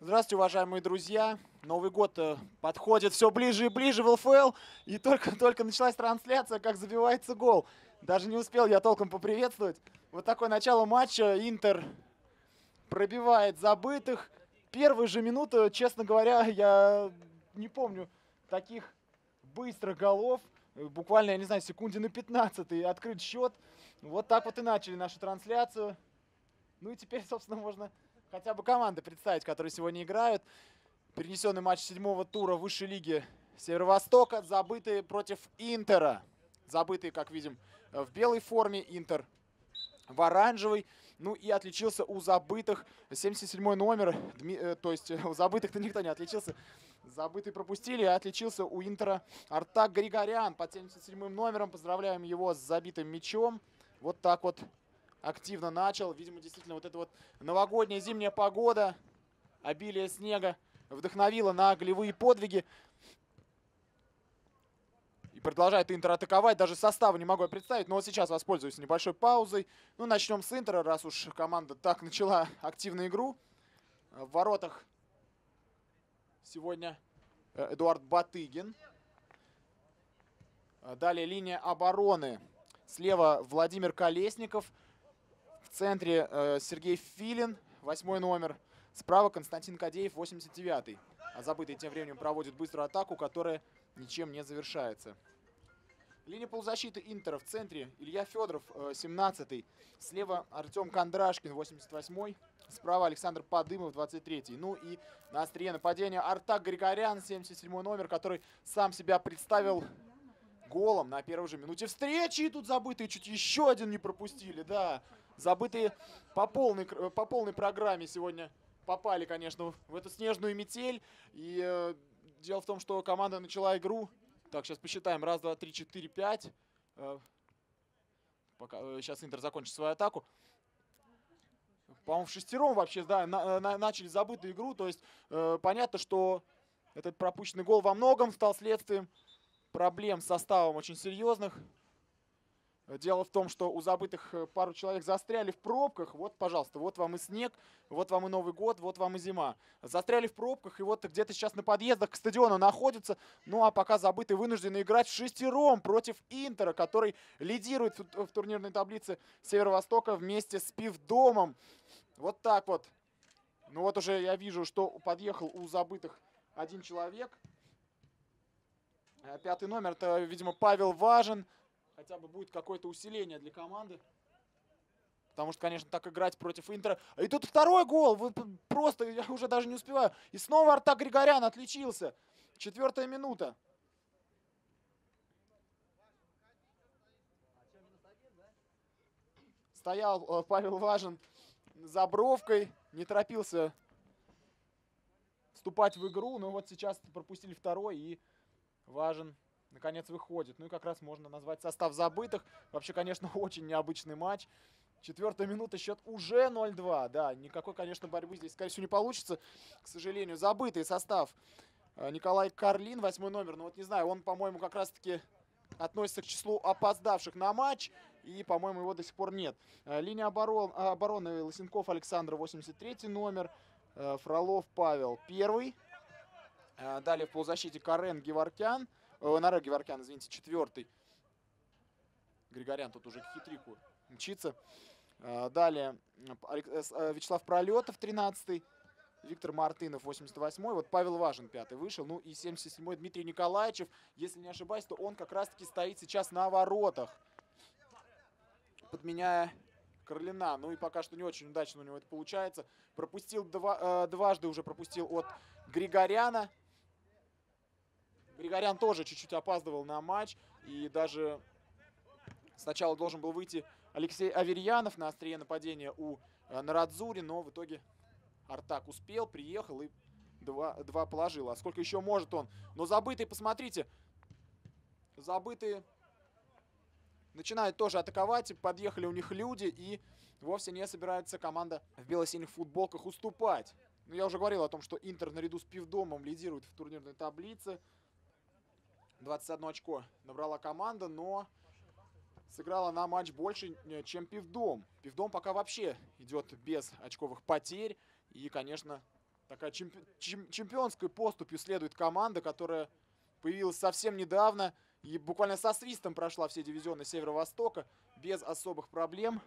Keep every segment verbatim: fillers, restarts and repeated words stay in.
Здравствуйте, уважаемые друзья. Новый год э, подходит все ближе и ближе в ЛФЛ. И только-только началась трансляция, как забивается гол. Даже не успел я толком поприветствовать. Вот такое начало матча. Интер пробивает забытых. Первые же минуты, честно говоря, я не помню таких быстрых голов. Буквально, я не знаю, секунде на пятнадцатой открыт счет. Вот так вот и начали нашу трансляцию. Ну и теперь, собственно, можно хотя бы команды представить, которые сегодня играют. Перенесенный матч седьмого тура высшей лиги Северо-Востока. Забытые против Интера. Забытые, как видим, в белой форме. Интер в оранжевой. Ну и отличился у забытых семьдесят седьмой номер. Дми, то есть у забытых-то никто не отличился. Забытые пропустили. А отличился у Интера Артак Григорян под семьдесят седьмым номером. Поздравляем его с забитым мячом. Вот так вот активно начал. Видимо, действительно, вот эта вот новогодняя зимняя погода, обилие снега вдохновило на голевые подвиги. И продолжает Интер атаковать. Даже состава не могу я представить, но вот сейчас воспользуюсь небольшой паузой. Ну, начнем с Интера, раз уж команда так начала активную игру. В воротах сегодня Эдуард Батыгин. Далее линия обороны. Слева Владимир Колесников. В центре э, Сергей Филин, восьмой номер. Справа Константин Кадеев, восемьдесят девятый. А забытый тем временем проводит быструю атаку, которая ничем не завершается. Линия полузащиты Интера. В центре Илья Федоров, э, семнадцатый. Слева Артем Кондрашкин, восемьдесят восьмой. Справа Александр Подымов, двадцать третий. Ну и на острие нападения Артак Григорян, семьдесят седьмой номер, который сам себя представил голом на первой же минуте встречи. И тут забытые чуть еще один не пропустили, да. Забытые по полной, по полной программе сегодня попали, конечно, в эту снежную метель. И э, дело в том, что команда начала игру. Так, сейчас посчитаем. Раз, два, три, четыре, пять. Э, пока, э, сейчас Интер закончит свою атаку. По-моему, в шестером вообще, да, на, на, начали забытую игру. То есть э, понятно, что этот пропущенный гол во многом стал следствием проблем с составом очень серьезных. Дело в том, что у забытых пару человек застряли в пробках. Вот, пожалуйста, вот вам и снег, вот вам и Новый год, вот вам и зима. Застряли в пробках, и вот где-то сейчас на подъездах к стадиону находятся. Ну, а пока забытые вынуждены играть в шестером против Интера, который лидирует в турнирной таблице Северо-Востока вместе с Пивдомом. Вот так вот. Ну, вот уже я вижу, что подъехал у забытых один человек. Пятый номер, это, видимо, Павел Важен. Хотя бы будет какое-то усиление для команды. Потому что, конечно, так играть против Интера. И тут второй гол. Вы просто, я уже даже не успеваю. И снова Артак Григорян отличился. Четвертая минута. Стоял Павел Важен за бровкой. Не торопился вступать в игру. Но вот сейчас пропустили второй. И Важен наконец выходит. Ну и как раз можно назвать состав забытых. Вообще, конечно, очень необычный матч. Четвертая минута, счет уже ноль два. Да, никакой, конечно, борьбы здесь, скорее всего, не получится. К сожалению, забытый состав. Николай Карлин, восьмой номер. Ну вот не знаю, он, по-моему, как раз-таки относится к числу опоздавших на матч. И, по-моему, его до сих пор нет. Линия оборон, обороны Лысенков Александр, восемьдесят третий номер. Фролов Павел, первый. Далее в полузащите Карен Геворкян. Нарек Геворкян, извините, четвертый. Григорян тут уже к хитрику мчится. Далее Вячеслав Пролетов, тринадцатый. Виктор Мартынов, восемьдесят восьмой. Вот Павел Важен, пятый, вышел. Ну и семьдесят седьмой Дмитрий Николаевичев. Если не ошибаюсь, то он как раз-таки стоит сейчас на воротах, подменяя Карлина. Ну и пока что не очень удачно у него это получается. Пропустил два, дважды уже пропустил от Григоряна. Григорян тоже чуть-чуть опаздывал на матч. И даже сначала должен был выйти Алексей Аверьянов на острие нападения у Нарадзури. Но в итоге Артак успел, приехал и два, два положил. А сколько еще может он? Но забытые, посмотрите. Забытые начинают тоже атаковать. Подъехали у них люди. И вовсе не собирается команда в бело-синих футболках уступать. Но я уже говорил о том, что Интер наряду с Пивдомом лидирует в турнирной таблице. двадцать одно очко набрала команда, но сыграла на матч больше, чем Пивдом. Пивдом пока вообще идет без очковых потерь. И, конечно, Такая чемпи чем чемпионской поступью следует команда, которая появилась совсем недавно и буквально со свистом прошла все дивизионы Северо-Востока без особых проблем.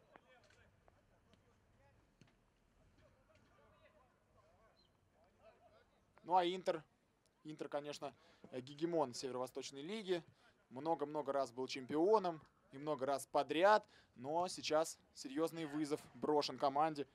Ну а Интер, Интер, конечно, гегемон Северо-Восточной лиги. Много-много раз был чемпионом и много раз подряд. Но сейчас серьезный вызов брошен команде.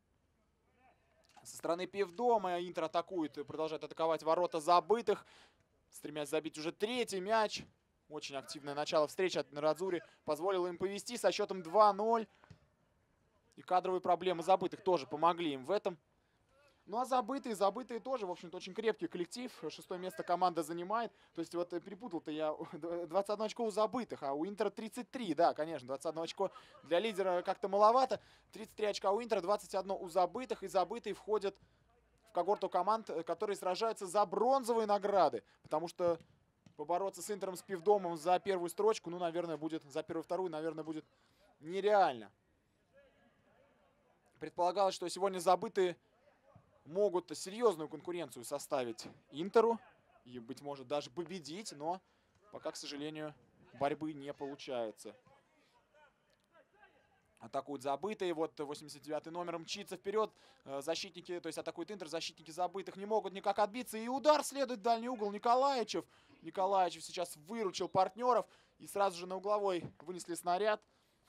Со стороны Пивдома Интер атакует и продолжает атаковать ворота забытых, стремясь забить уже третий мяч. Очень активное начало встречи от Нарадзури позволило им повести со счетом два ноль. И кадровые проблемы забытых тоже помогли им в этом. Ну а забытые, забытые тоже, в общем-то, очень крепкий коллектив. Шестое место команда занимает. То есть вот перепутал-то я двадцать одно очко у забытых, а у Интера тридцать три. Да, конечно, двадцать одно очко для лидера как-то маловато. тридцать три очка у Интера, двадцать одно у забытых. И забытые входят в когорту команд, которые сражаются за бронзовые награды. Потому что побороться с Интером, с Пивдомом за первую строчку, ну, наверное, будет, за первую-вторую, наверное, будет нереально. Предполагалось, что сегодня забытые могут серьезную конкуренцию составить Интеру и, быть может, даже победить, но пока, к сожалению, борьбы не получается. Атакуют забытые, вот восемьдесят девятый номер мчится вперед, защитники, то есть атакуют Интер, защитники забытых не могут никак отбиться, и удар следует в дальний угол Николаевичев. Николаевичев сейчас выручил партнеров, и сразу же на угловой вынесли снаряд.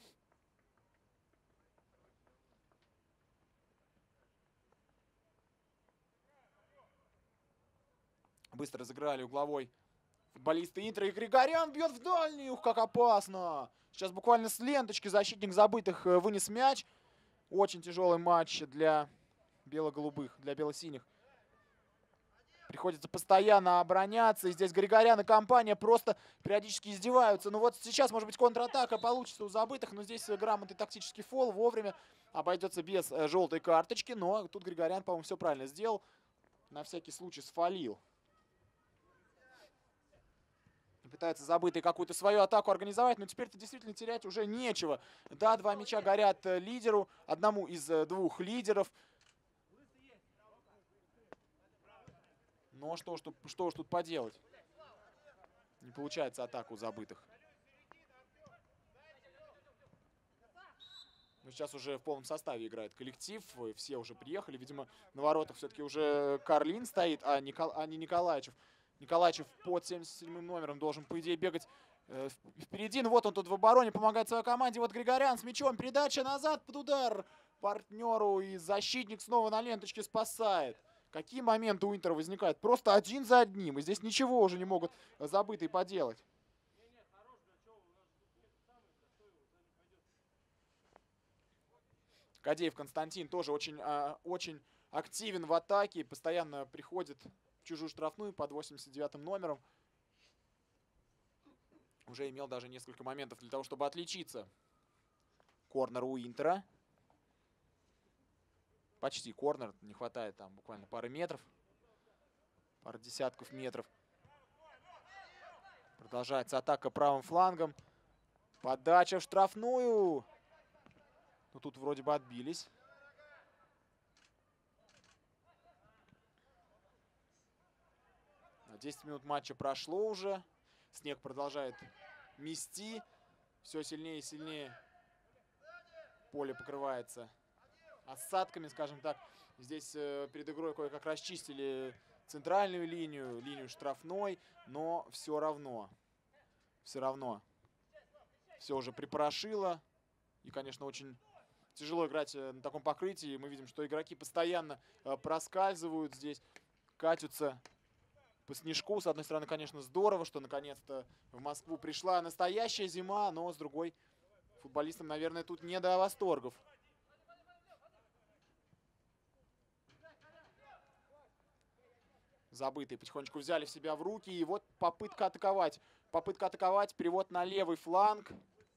Быстро разыграли угловой футболисты Интера. И Григорян бьет в дальний. Ух, как опасно. Сейчас буквально с ленточки защитник забытых вынес мяч. Очень тяжелый матч для бело-голубых, для бело-синих. Приходится постоянно обороняться. И здесь Григорян и компания просто периодически издеваются. Ну вот сейчас, может быть, контратака получится у забытых. Но здесь грамотный тактический фол. Вовремя обойдется без желтой карточки. Но тут Григорян, по-моему, все правильно сделал. На всякий случай сфалил. Пытается забытый какую-то свою атаку организовать, но теперь-то действительно терять уже нечего. Да, два мяча горят лидеру, одному из двух лидеров. Но что ж тут, что ж тут поделать? Не получается атаку забытых. Но сейчас уже в полном составе играет коллектив, все уже приехали. Видимо, на воротах все-таки уже Карлин стоит, а, Никол... а не Николаевичев. Николаевичев под семьдесят седьмым номером должен, по идее, бегать э, впереди. Ну вот он тут в обороне помогает своей команде. Вот Григорян с мячом. Передача назад под удар партнеру. И защитник снова на ленточке спасает. Какие моменты у Интера возникают? Просто один за одним. И здесь ничего уже не могут забытые поделать. Кадеев Константин тоже очень, э, очень активен в атаке. Постоянно приходит чужую штрафную под восемьдесят девятым номером. Уже имел даже несколько моментов для того, чтобы отличиться. Корнер у Интера. Почти корнер. Не хватает там буквально пары метров. Пары десятков метров. Продолжается атака правым флангом. Подача в штрафную. Ну тут вроде бы отбились. десять минут матча прошло уже. Снег продолжает мести. Все сильнее и сильнее поле покрывается осадками, скажем так. Здесь э, перед игрой кое-как расчистили центральную линию, линию штрафной. Но все равно, все равно все уже припорошило. И, конечно, очень тяжело играть на таком покрытии. Мы видим, что игроки постоянно э, проскальзывают здесь, катятся по снежку. С одной стороны, конечно, здорово, что наконец-то в Москву пришла настоящая зима, но с другой, футболистам, наверное, тут не до восторгов. Забытые потихонечку взяли в себя в руки. И вот попытка атаковать. Попытка атаковать. Перевод на левый фланг.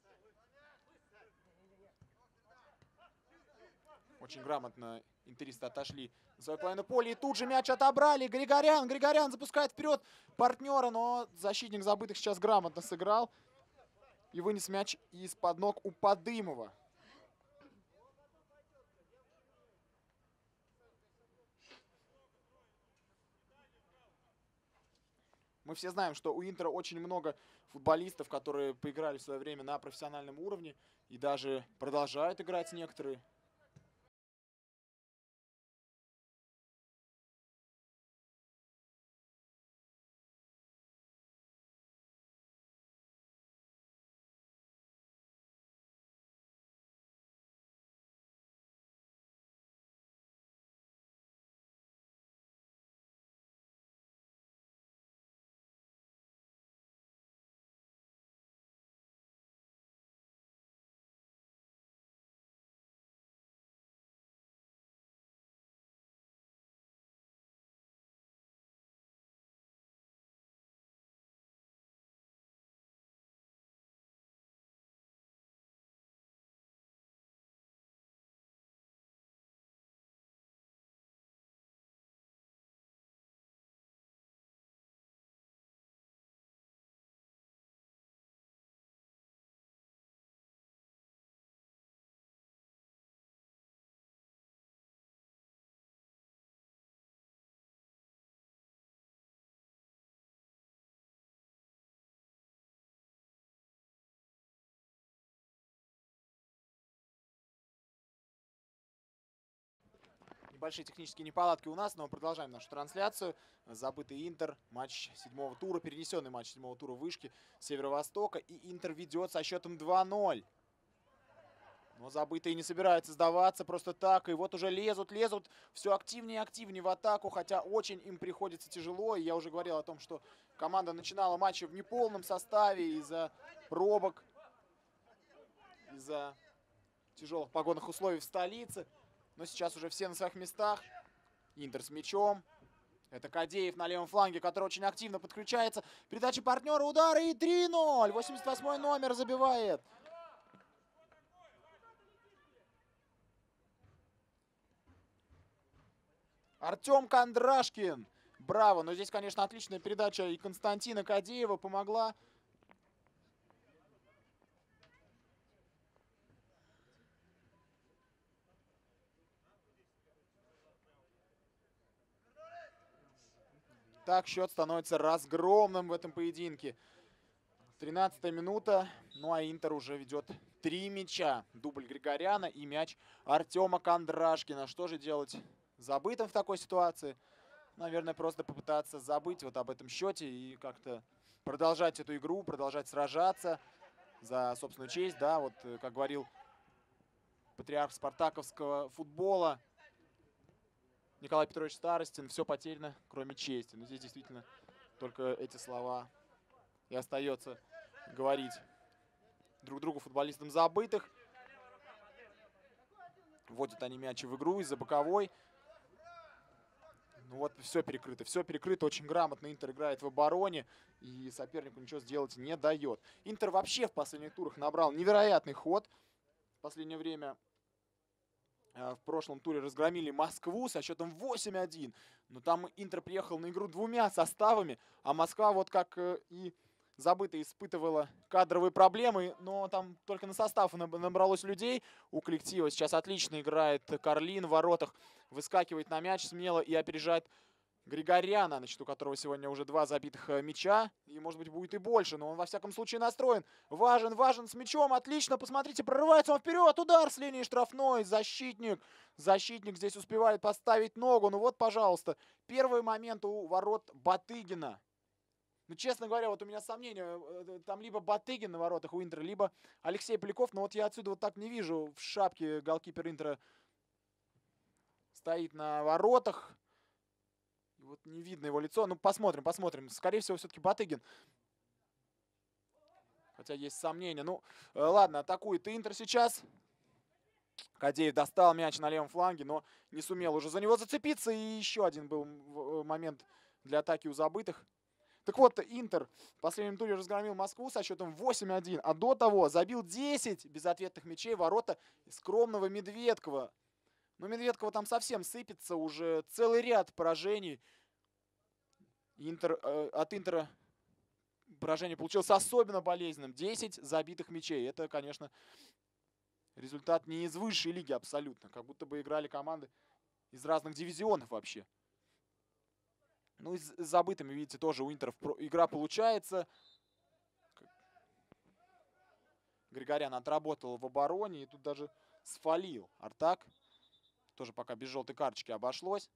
Очень грамотно интеристы отошли на свою половину поля. И тут же мяч отобрали. Григорян. Григорян запускает вперед партнера. Но защитник забытых сейчас грамотно сыграл. И вынес мяч из-под ног у Подымова. Мы все знаем, что у Интера очень много футболистов, которые поиграли в свое время на профессиональном уровне и даже продолжают играть некоторые. Небольшие технические неполадки у нас, но мы продолжаем нашу трансляцию. Забытый Интер, матч седьмого тура, перенесенный матч седьмого тура вышки Северо-Востока. И Интер ведет со счетом два ноль. Но забытые не собираются сдаваться просто так. И вот уже лезут, лезут все активнее и активнее в атаку. Хотя очень им приходится тяжело. И я уже говорил о том, что команда начинала матчи в неполном составе из-за пробок, из-за тяжелых погодных условий в столице. Но сейчас уже все на своих местах. Интер с мячом. Это Кадеев на левом фланге, который очень активно подключается. Передача партнера, удары и три ноль. восемьдесят восьмой номер забивает. Артем Кондрашкин. Браво. Но здесь, конечно, отличная передача и Константина Кадеева помогла. Так счет становится разгромным в этом поединке. тринадцатая минута. Ну а Интер уже ведет три мяча. Дубль Григоряна и мяч Артема Кондрашкина. Что же делать забытым в такой ситуации? Наверное, просто попытаться забыть вот об этом счете и как-то продолжать эту игру, продолжать сражаться за собственную честь. Да, вот как говорил патриарх спартаковского футбола Николай Петрович Старостин, все потеряно, кроме чести. Но здесь действительно только эти слова и остается говорить друг другу футболистам забытых. Вводят они мячи в игру из-за боковой. Ну вот все перекрыто, все перекрыто. Очень грамотно Интер играет в обороне. И сопернику ничего сделать не дает. Интер вообще в последних турах набрал невероятный ход. В последнее время в прошлом туре разгромили Москву со счетом восемь один. Но там Интер приехал на игру двумя составами. А Москва вот как и забыто испытывала кадровые проблемы. Но там только на состав набралось людей. У коллектива сейчас отлично играет Карлин в воротах. Выскакивает на мяч смело и опережает Григоряна, значит, у которого сегодня уже два забитых мяча. И, может быть, будет и больше. Но он, во всяком случае, настроен. Важен, важен с мячом. Отлично. Посмотрите, прорывается он вперед. Удар с линии штрафной. Защитник. Защитник здесь успевает поставить ногу. Ну вот, пожалуйста. Первый момент у ворот Батыгина. Ну, честно говоря, вот у меня сомнения. Там либо Батыгин на воротах у Интера, либо Алексей Поляков. Но вот я отсюда вот так не вижу. В шапке голкипер Интера стоит на воротах. Вот не видно его лицо. Ну, посмотрим, посмотрим. Скорее всего, все-таки Батыгин. Хотя есть сомнения. Ну, ладно, атакует Интер сейчас. Кадеев достал мяч на левом фланге, но не сумел уже за него зацепиться. И еще один был момент для атаки у забытых. Так вот, Интер в последнем туре разгромил Москву со счетом восемь один. А до того забил десять безответных мячей в ворота скромного Медведкова. Но Медведкова там совсем сыпется, уже целый ряд поражений. Интер, э, от Интера поражение получилось особенно болезненным. десять забитых мячей. Это, конечно, результат не из высшей лиги абсолютно. Как будто бы играли команды из разных дивизионов вообще. Ну и с забытыми, видите, тоже у Интеров игра получается. Григорян отработал в обороне и тут даже сфалил Артак. Тоже пока без желтой карточки обошлось.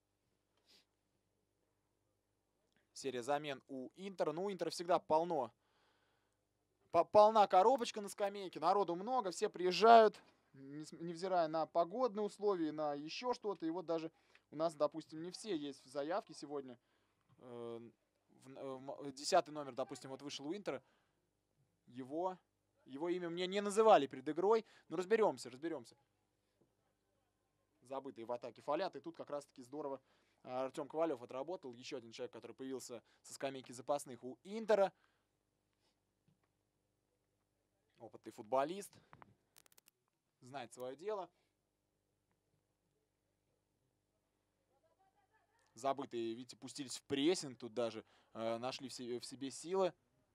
Серия замен у Интера. Ну, у Интера всегда полно. Полна коробочка на скамейке. Народу много, все приезжают, невзирая на погодные условия, на еще что-то. И вот даже у нас, допустим, не все есть в заявке сегодня. Десятый номер, допустим, вот вышел у Интера. Его, его имя мне не называли перед игрой. Но разберемся, разберемся. Забытые в атаке фалят. И тут как раз-таки здорово Артем Ковалев отработал. Еще один человек, который появился со скамейки запасных у Интера. Опытный футболист. Знает свое дело. Забытые, видите, пустились в прессинг. Тут даже э, нашли в себе, в себе силы.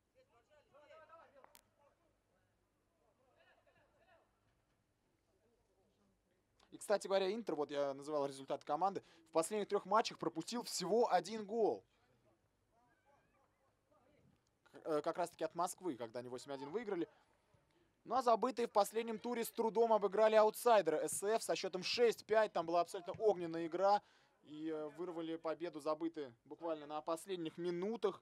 И, кстати говоря, Интер, вот я называл результат команды, в последних трех матчах пропустил всего один гол. Как раз-таки от Москвы, когда они восемь один выиграли. Ну а забытые в последнем туре с трудом обыграли аутсайдера СФ со счетом шесть пять. Там была абсолютно огненная игра. И вырвали победу забытые буквально на последних минутах.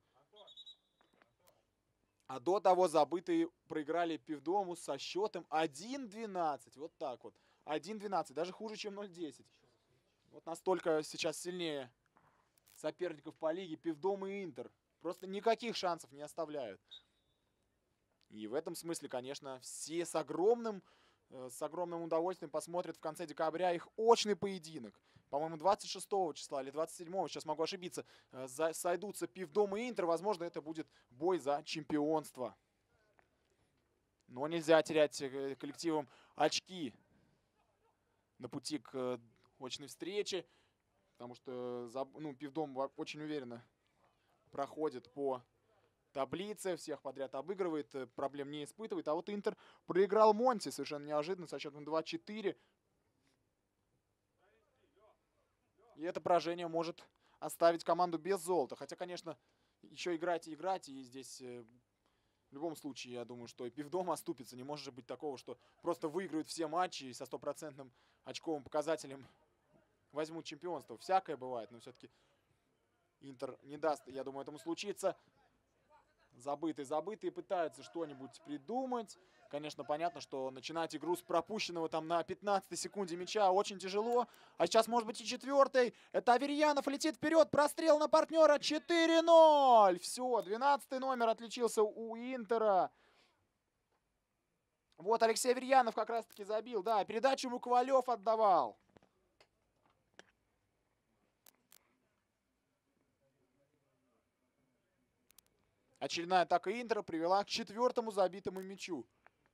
А до того забытые проиграли Пивдому со счетом один двенадцать. Вот так вот. один двенадцать. Даже хуже, чем ноль десять. Вот настолько сейчас сильнее соперников по лиге Пивдом и Интер. Просто никаких шансов не оставляют. И в этом смысле, конечно, все с огромным, с огромным удовольствием посмотрят в конце декабря их очный поединок. По-моему, двадцать шестого числа или двадцать седьмого, сейчас могу ошибиться, сойдутся Пивдом и Интер. Возможно, это будет бой за чемпионство. Но нельзя терять коллективам очки на пути к очной встрече. Потому что ну, Пивдом очень уверенно проходит по таблице, всех подряд обыгрывает, проблем не испытывает. А вот Интер проиграл Монти совершенно неожиданно со счетом два четыре. И это поражение может оставить команду без золота. Хотя, конечно, еще играть и играть. И здесь в любом случае, я думаю, что и Пивдом оступится. Не может же быть такого, что просто выиграют все матчи и со стопроцентным очковым показателем возьмут чемпионство. Всякое бывает, но все-таки Интер не даст, я думаю, этому случиться. Забытые, забытые пытаются что-нибудь придумать. Конечно, понятно, что начинать игру с пропущенного там на пятнадцатой секунде мяча очень тяжело. А сейчас, может быть, и четвертый. Это Аверьянов летит вперед. Прострел на партнера. четыре ноль. Все, двенадцатый номер отличился у Интера. Вот Алексей Аверьянов как раз-таки забил. Да, передачу ему Ковалев отдавал. Очередная атака Интера привела к четвертому забитому мячу.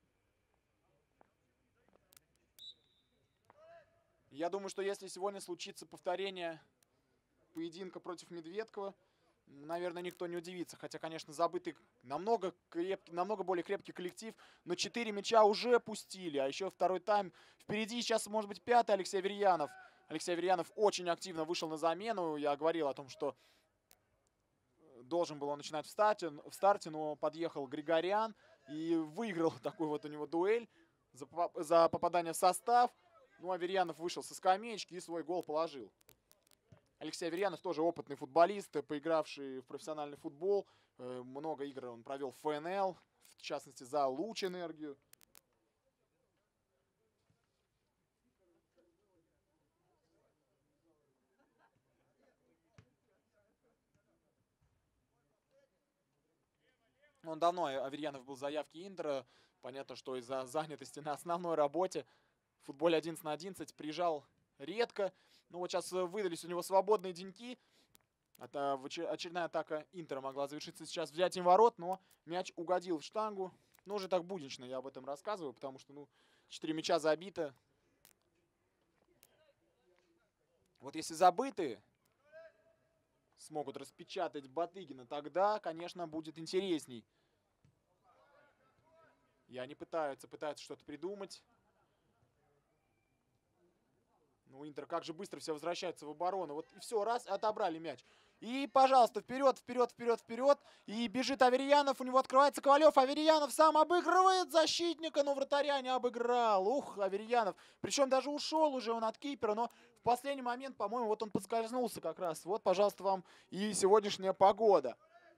Я думаю, что если сегодня случится повторение поединка против Медведкова, наверное, никто не удивится. Хотя, конечно, забытый намного, крепкий, намного более крепкий коллектив. Но четыре мяча уже пустили. А еще второй тайм впереди. Сейчас, может быть, пятый Алексей Аверьянов. Алексей Аверьянов очень активно вышел на замену. Я говорил о том, что должен был он начинать в старте, в старте, но подъехал Григорян и выиграл такую вот у него дуэль за, за попадание в состав. Ну, Аверьянов вышел со скамеечки и свой гол положил. Алексей Аверьянов тоже опытный футболист, поигравший в профессиональный футбол. Много игр он провел в ФНЛ, в частности, за Луч Энергию. Он давно, Аверьянов, был в заявке Интера. Понятно, что из-за занятости на основной работе в футболе одиннадцать на одиннадцать приезжал редко. Но вот сейчас выдались у него свободные деньки. Это очередная атака Интера могла завершиться сейчас взятием ворот, но мяч угодил в штангу. Ну, уже так буднично я об этом рассказываю, потому что, ну, четыре мяча забито. Вот если забытые смогут распечатать Батыгина, тогда, конечно, будет интересней. И они пытаются, пытаются что-то придумать. Ну, Интер как же быстро все возвращается в оборону. Вот и все, раз, отобрали мяч. И, пожалуйста, вперед, вперед, вперед, вперед. И бежит Аверьянов, у него открывается Ковалев. Аверьянов сам обыгрывает защитника, но вратаря не обыграл. Ух, Аверьянов. Причем даже ушел уже он от кипера, но в последний момент, по-моему, вот он подскользнулся как раз. Вот, пожалуйста, вам и сегодняшняя погода.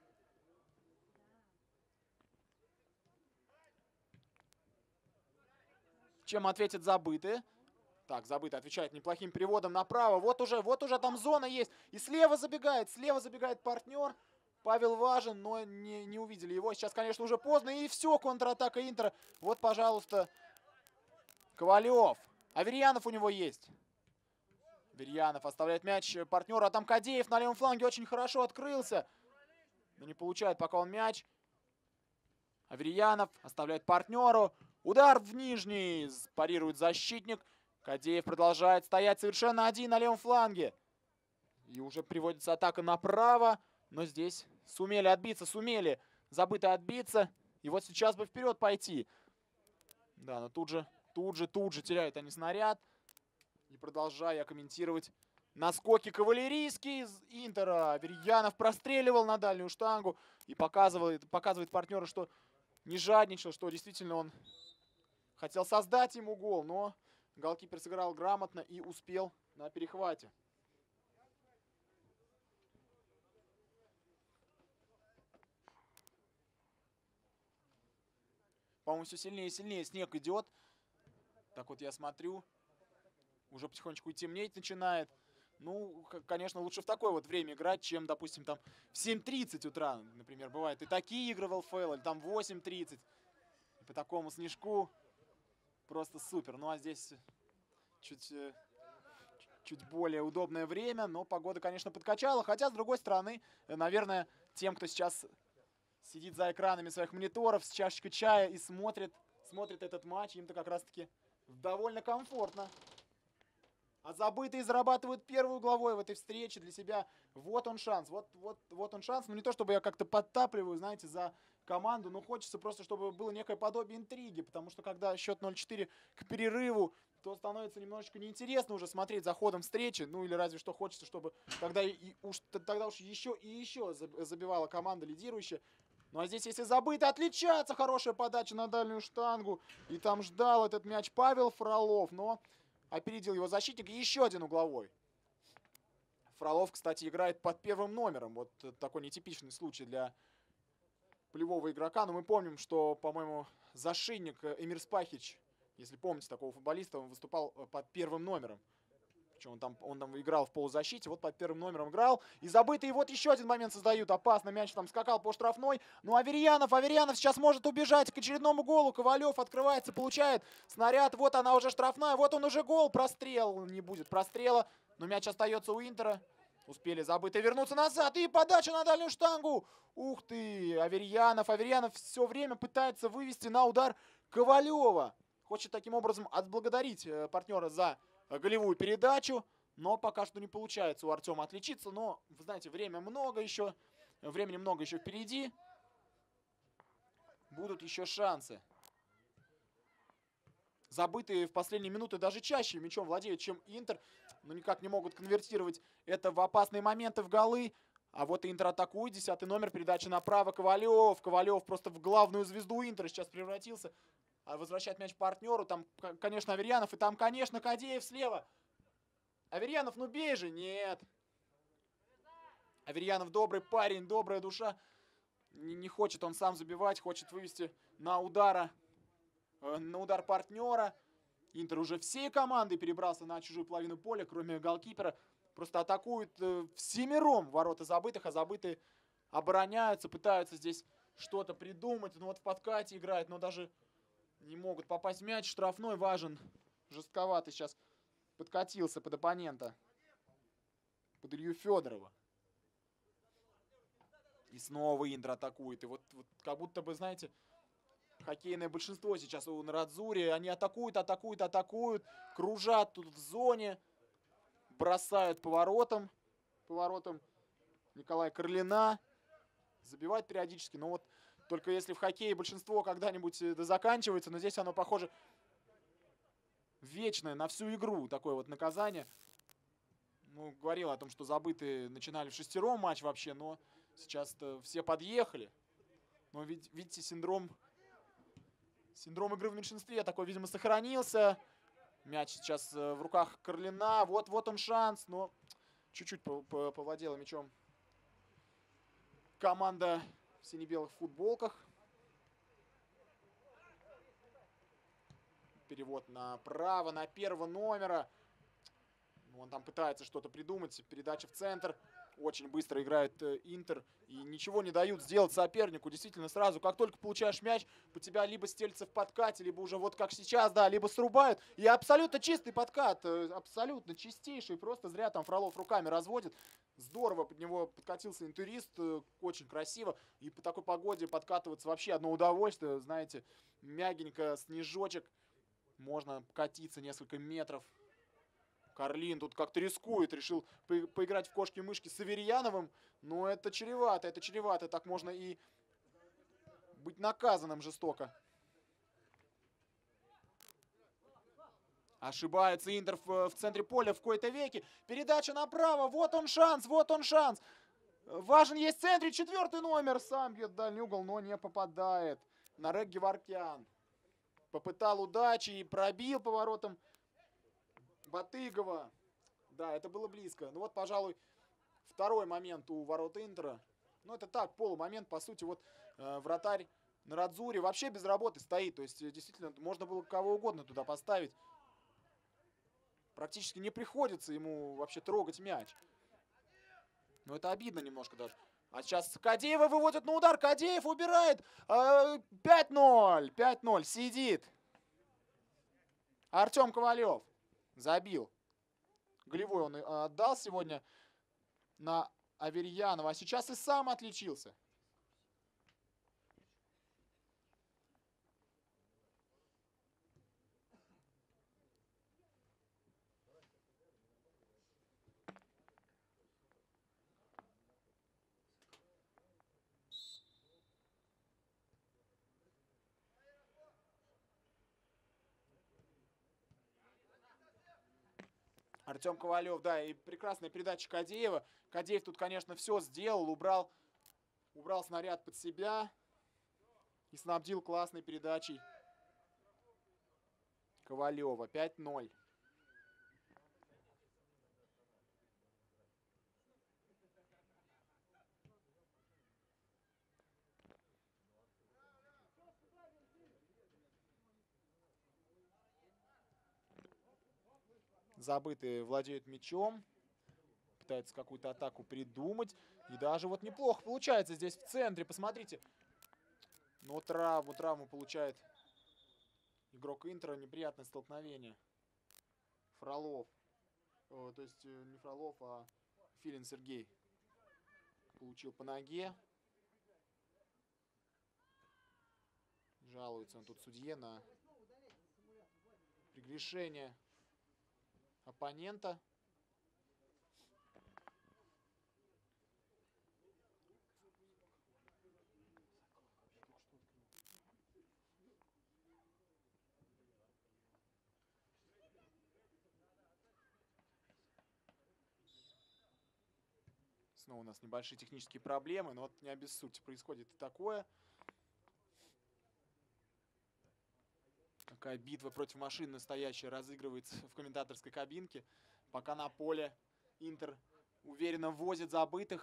Чем ответит забытые? Так, забыто отвечает неплохим переводом направо. Вот уже, вот уже там зона есть. И слева забегает, слева забегает партнер. Павел важен, но не, не увидели его. Сейчас, конечно, уже поздно. И все, контратака Интера. Вот, пожалуйста, Ковалев. Аверьянов у него есть. Аверьянов оставляет мяч партнеру. А там Кадеев на левом фланге очень хорошо открылся. Но не получает пока он мяч. Аверьянов оставляет партнеру. Удар в нижний. Парирует защитник. Кадеев продолжает стоять совершенно один на левом фланге. И уже приводится атака направо. Но здесь сумели отбиться, сумели забыто отбиться. И вот сейчас бы вперед пойти. Да, но тут же, тут же, тут же теряют они снаряд. И продолжаю я комментировать наскоки кавалерийские из Интера. Аверьянов простреливал на дальнюю штангу. И показывает, показывает партнеру, что не жадничал, что действительно он хотел создать ему гол. Но голкипер сыграл грамотно и успел на перехвате. По-моему, все сильнее и сильнее снег идет. Так вот я смотрю. Уже потихонечку и темнеть начинает. Ну, конечно, лучше в такое вот время играть, чем, допустим, там в семь тридцать утра, например, бывает. И такие игры в эл эф эл, или там в восемь тридцать. По такому снежку просто супер. Ну, а здесь чуть, чуть более удобное время, но погода, конечно, подкачала. Хотя, с другой стороны, наверное, тем, кто сейчас сидит за экранами своих мониторов с чашечкой чая и смотрит, смотрит этот матч, им-то как раз-таки довольно комфортно. А забытые зарабатывают первую угловой в этой встрече для себя. Вот он шанс. Вот, вот, вот он шанс. Ну, не то, чтобы я как-то подтапливаю, знаете, за команду, но хочется просто, чтобы было некое подобие интриги. Потому что, когда счет ноль четыре к перерыву, то становится немножечко неинтересно уже смотреть за ходом встречи. Ну, или разве что хочется, чтобы тогда, и, уж, тогда уж еще и еще забивала команда лидирующая. Ну, а здесь, если забыто, отличается хорошая подача на дальнюю штангу. И там ждал этот мяч Павел Фролов, но опередил его защитник. И еще один угловой. Фролов, кстати, играет под первым номером. Вот такой нетипичный случай для полевого игрока. Но мы помним, что, по-моему, зашинник Эмир Спахич, если помните такого футболиста, он выступал под первым номером. Причем он там, он там играл в полузащите, вот под первым номером играл. И забытый, вот еще один момент создают. Опасно, мяч там скакал по штрафной. Ну, Аверьянов, Аверьянов сейчас может убежать к очередному голу. Ковалев открывается, получает снаряд. Вот она уже штрафная, вот он уже гол. Прострел, не будет прострела. Но мяч остается у Интера. Успели забытые вернуться назад. И подача на дальнюю штангу. Ух ты, Аверьянов. Аверьянов все время пытается вывести на удар Ковалева. Хочет таким образом отблагодарить партнера за голевую передачу, но пока что не получается у Артема отличиться. Но, вы знаете, время много еще, времени много еще впереди. Будут еще шансы. Забытые в последние минуты даже чаще мячом владеют, чем Интер, но никак не могут конвертировать это в опасные моменты, в голы. А вот и Интер атакует, десятый номер, передача направо, Ковалев. Ковалев просто в главную звезду Интера сейчас превратился. Возвращает мяч партнеру. Там, конечно, Аверьянов. И там, конечно, Кадеев слева. Аверьянов, ну бей же. Нет. Аверьянов добрый парень, добрая душа. Не, не хочет он сам забивать. Хочет вывести на удара. Э, на удар партнера. Интер уже всей командой перебрался на чужую половину поля, кроме голкипера. Просто атакуют э, всемиром ворота забытых. А забытые обороняются, пытаются здесь что-то придумать. Ну вот в подкате играет, но даже не могут попасть в мяч. Штрафной важен. Жестковато сейчас подкатился под оппонента. Под Илью Федорова. И снова Интер атакует. И вот, вот как будто бы, знаете, хоккейное большинство сейчас у Нарадзури. Они атакуют, атакуют, атакуют. Кружат тут в зоне. Бросают поворотом. Поворотом Николая Карлина. Забивать периодически. Но вот только если в хоккее большинство когда-нибудь да заканчивается, но здесь оно похоже вечное на всю игру, такое вот наказание. Ну, говорил о том, что забытые начинали в шестером матч вообще, но сейчас-то все подъехали. Но вид видите, синдром, синдром игры в меньшинстве такой, видимо, сохранился. Мяч сейчас в руках Карлина. Вот, вот он шанс, но чуть-чуть повладела мячом команда в сине-белых футболках. Перевод направо, на первого номера. Он там пытается что-то придумать. Передача в центр. Очень быстро играет э, Интер. И ничего не дают сделать сопернику. Действительно, сразу, как только получаешь мяч, по тебя либо стелится в подкате, либо уже вот как сейчас, да, либо срубают. И абсолютно чистый подкат. Э, абсолютно чистейший. Просто зря там Фролов руками разводит. Здорово под него подкатился интерист. Э, очень красиво. И по такой погоде подкатываться вообще одно удовольствие. Знаете, мягенько, снежочек. Можно катиться несколько метров. Карлин тут как-то рискует, решил по поиграть в кошки-мышки с Аверьяновым. Но это чревато, это чревато. Так можно и быть наказанным жестоко. Ошибается Интер в, в центре поля в кои-то веки. Передача направо, вот он шанс, вот он шанс. Важен есть в центре, четвертый номер. Сам бьет дальний угол, но не попадает. Нарек Геворкян попытал удачи и пробил поворотом Батыгова. Да, это было близко. Ну вот, пожалуй, второй момент у ворот Интера. Ну, это так, полумомент. По сути, вот э, вратарь Нарадзури вообще без работы стоит. То есть, действительно, можно было кого угодно туда поставить. Практически не приходится ему вообще трогать мяч. Но это обидно немножко даже. А сейчас Кадеева выводит на удар. Кадеев убирает. пять ноль. пять ноль. Сидит. Артем Ковалев забил. Голевой он отдал сегодня на Аверьянова. А сейчас и сам отличился. Артем Ковалев, да, и прекрасная передача Кадеева. Кадеев тут, конечно, все сделал, убрал, убрал снаряд под себя и снабдил классной передачей Ковалева. пять ноль. Забытые владеют мячом. Пытаются какую-то атаку придумать. И даже вот неплохо получается здесь в центре. Посмотрите. Но травму, травму получает игрок Интера. Неприятное столкновение. Фролов. О, то есть не Фролов, а Филин Сергей. Получил по ноге. Жалуется он тут судье на прегрешение оппонента. Снова у нас небольшие технические проблемы, но вот не обессудьте, происходит и такое. Такая битва против машин настоящая разыгрывается в комментаторской кабинке. Пока на поле Интер уверенно возит забытых.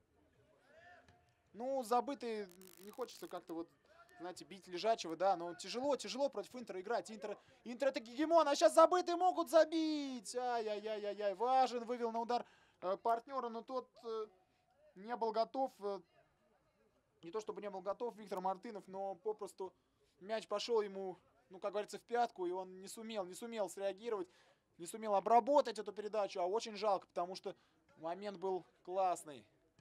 Ну, забытые не хочется как-то вот, знаете, бить лежачего, да, но тяжело, тяжело против Интера играть. Интер, Интер это гегемон, а сейчас забытые могут забить. Ай-яй-яй-яй-яй, Важен вывел на удар э, партнера, но тот э, не был готов. Э, не то чтобы не был готов Виктор Мартынов, но попросту мяч пошел ему, ну, как говорится, в пятку, и он не сумел, не сумел среагировать, не сумел обработать эту передачу, а очень жалко, потому что момент был классный.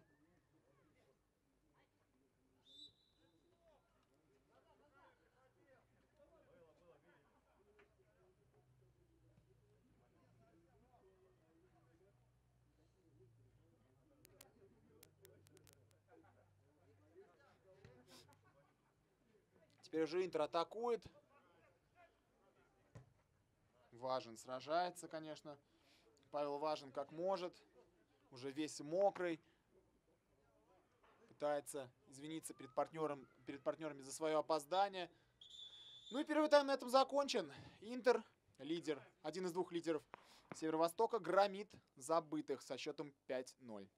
Теперь уже Интер атакует. Важен сражается, конечно, Павел Важин как может. Уже весь мокрый. Пытается извиниться перед партнером, перед партнерами за свое опоздание. Ну и первый тайм на этом закончен. Интер, лидер, один из двух лидеров Северо-Востока, громит забытых со счетом пять ноль.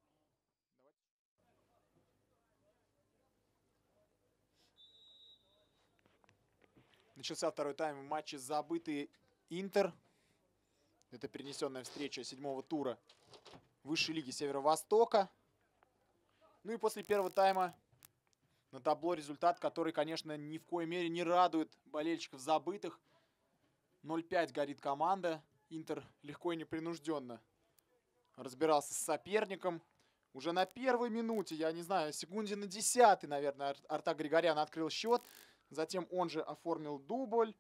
Начался второй тайм в матче забытый Интер. Это перенесенная встреча седьмого тура высшей лиги Северо-Востока. Ну и после первого тайма на табло результат, который, конечно, ни в коей мере не радует болельщиков забытых. ноль пять горит команда. Интер легко и непринужденно разбирался с соперником. Уже на первой минуте, я не знаю, секунде на десятой, наверное, Артак Григорян открыл счет. Затем он же оформил дубль.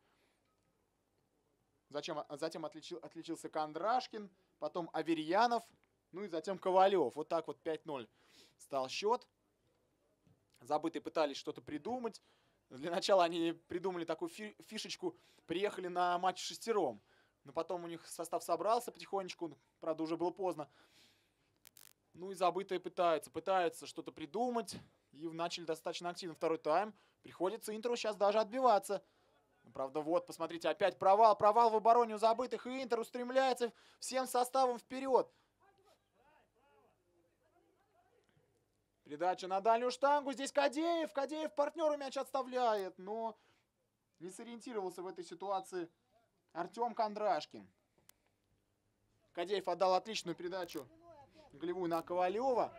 Затем, затем отличил, отличился Кондрашкин. Потом Аверьянов. Ну и затем Ковалев. Вот так вот пять ноль стал счет. Забытые пытались что-то придумать. Для начала они придумали такую фи фишечку. Приехали на матч шестером. Но потом у них состав собрался потихонечку. Правда, уже было поздно. Ну и забытые пытаются. Пытаются что-то придумать. И начали достаточно активно второй тайм. Приходится Интеру сейчас даже отбиваться. Правда, вот, посмотрите, опять провал. Провал в обороне у забытых. И Интер устремляется всем составом вперед. Передача на дальнюю штангу. Здесь Кадеев. Кадеев партнеру мяч отставляет. Но не сориентировался в этой ситуации Артем Кондрашкин. Кадеев отдал отличную передачу голевую на Ковалева.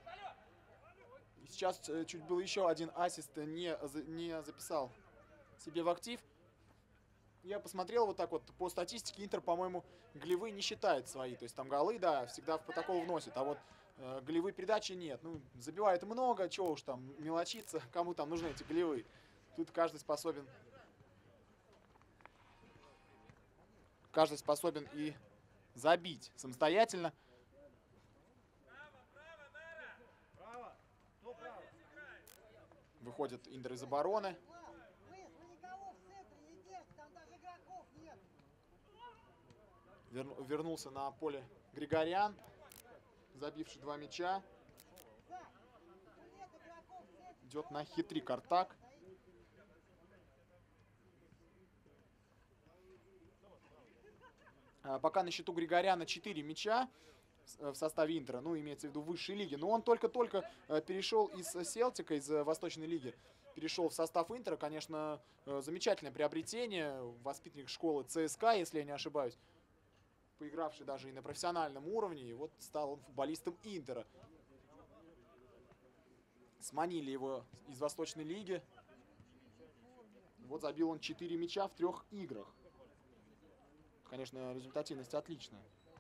И сейчас чуть было еще один ассист не, не записал себе в актив. Я посмотрел вот так вот по статистике. Интер, по-моему, голевые не считает свои. То есть там голы, да, всегда в протокол вносит. А вот э, голевые передачи нет. Ну, забивает много, чего уж там мелочиться. Кому там нужны эти голевые. Тут каждый способен... Каждый способен и забить самостоятельно. Выходит Интер из обороны. Вернулся на поле Григорян, забивший два мяча. Идет на хитрик Артак. Пока на счету Григоряна четыре мяча в составе Интера, ну, имеется в виду высшей лиги. Но он только-только перешел из Селтика, из Восточной лиги, перешел в состав Интера. Конечно, замечательное приобретение. Воспитанник школы ЦСКА, если я не ошибаюсь. Поигравший даже и на профессиональном уровне. И вот стал он футболистом Интера. Сманили его из Восточной лиги. Вот забил он четыре мяча в трех играх. Конечно, результативность отличная.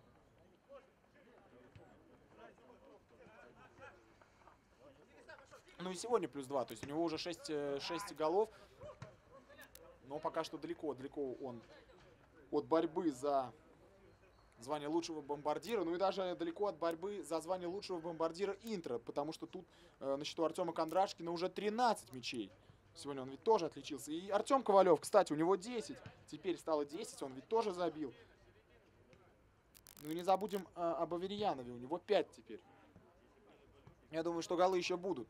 Ну и сегодня плюс два. То есть у него уже шесть, шесть голов. Но пока что далеко, далеко он от борьбы за звание лучшего бомбардира. Ну и даже далеко от борьбы за звание лучшего бомбардира Интера. Потому что тут э, на счету Артема Кондрашкина уже тринадцать мячей. Сегодня он ведь тоже отличился. И Артем Ковалев, кстати, у него десять. Теперь стало десять, он ведь тоже забил. Ну и не забудем а, об Аверьянове, у него пять теперь. Я думаю, что голы еще будут.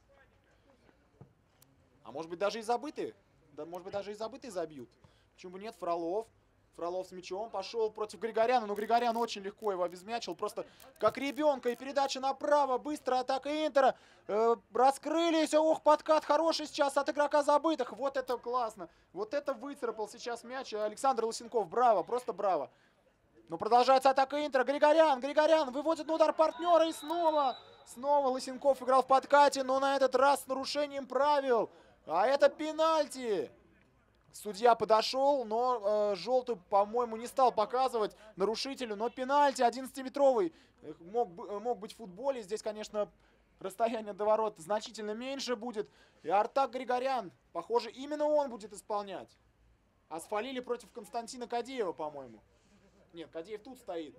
А может быть даже и забытые. Да, может быть даже и забытые забьют. Почему бы нет? Фролов. Фролов с мячом пошел против Григоряна. Но Григорян очень легко его обезмячил. Просто как ребенка. И передача направо. Быстрая атака Интера. Э, раскрылись. Ох, подкат хороший сейчас от игрока забытых. Вот это классно. Вот это выцарапал сейчас мяч Александр Лысенков. Браво. Просто браво. Но продолжается атака Интера. Григорян. Григорян выводит на удар партнера. И снова. Снова Лысенков играл в подкате. Но на этот раз с нарушением правил. А это пенальти. Судья подошел, но э, желтую, по-моему, не стал показывать нарушителю. Но пенальти одиннадцатиметровый мог, мог быть в футболе. Здесь, конечно, расстояние до ворот значительно меньше будет. И Артак Григорян, похоже, именно он будет исполнять. А сфалили против Константина Кадеева, по-моему. Нет, Кадеев тут стоит.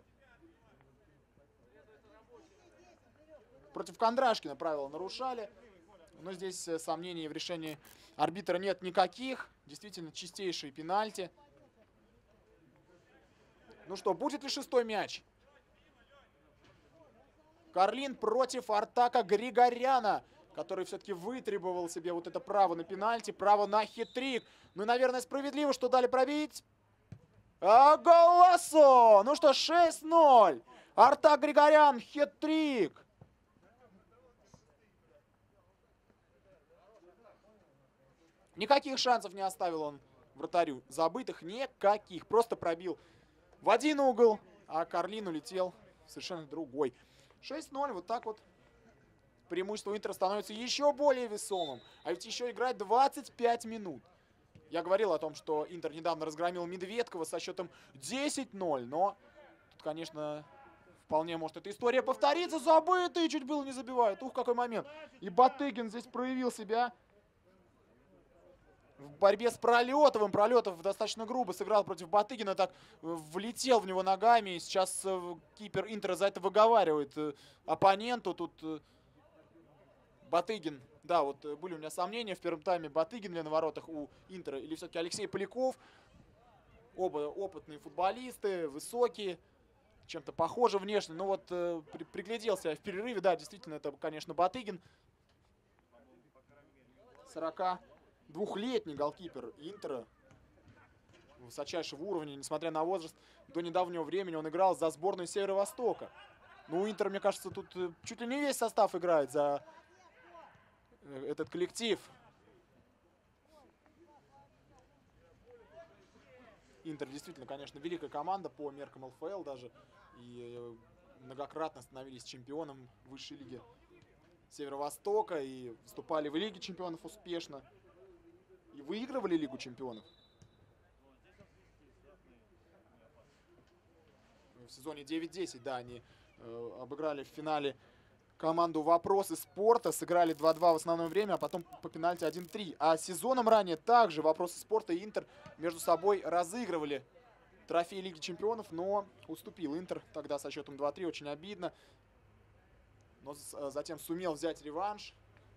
Против Кондрашкина правила нарушали. Но здесь сомнений в решении арбитра нет никаких. Действительно чистейшие пенальти. Ну что, будет ли шестой мяч? Карлин против Артака Григоряна, который все-таки вытребовал себе вот это право на пенальти, право на хитрик. Ну и, наверное, справедливо, что дали пробить. А Голосо! Ну что, шесть ноль. Артак Григорян, хитрик. Никаких шансов не оставил он вратарю. Забытых никаких. Просто пробил в один угол, а Карлин улетел в совершенно другой. шесть ноль. Вот так вот преимущество Интера становится еще более весомым. А ведь еще играть двадцать пять минут. Я говорил о том, что Интер недавно разгромил Медведкова со счетом десять ноль. Но тут, конечно, вполне может эта история повториться. Забытый чуть было не забивает. Ух, какой момент. И Батыгин здесь проявил себя в борьбе с Пролетовым. Пролетов достаточно грубо сыграл против Батыгина. Так влетел в него ногами. И сейчас кипер Интера за это выговаривает оппоненту. Тут Батыгин. Да, вот были у меня сомнения в первом тайме, Батыгин ли на воротах у Интера или все-таки Алексей Поляков. Оба опытные футболисты, высокие, чем-то похожи внешне. Ну вот э, при, пригляделся в перерыве, да, действительно, это, конечно, Батыгин. сорокадвухлетний голкипер Интера. Высочайшего уровня, несмотря на возраст. До недавнего времени он играл за сборную Северо-Востока. Ну, у Интера, мне кажется, тут чуть ли не весь состав играет за этот коллектив. Интер действительно, конечно, великая команда по меркам эл эф эл даже. И многократно становились чемпионом высшей лиги Северо-Востока. И выступали в Лиге чемпионов успешно. И выигрывали Лигу чемпионов. В сезоне девять десять, да, они э, обыграли в финале команду «Вопросы спорта», сыграли два-два в основное время, а потом по пенальти один три. А сезоном ранее также «Вопросы спорта» и Интер между собой разыгрывали трофей Лиги чемпионов, но уступил Интер тогда со счетом два-три, очень обидно. Но затем сумел взять реванш.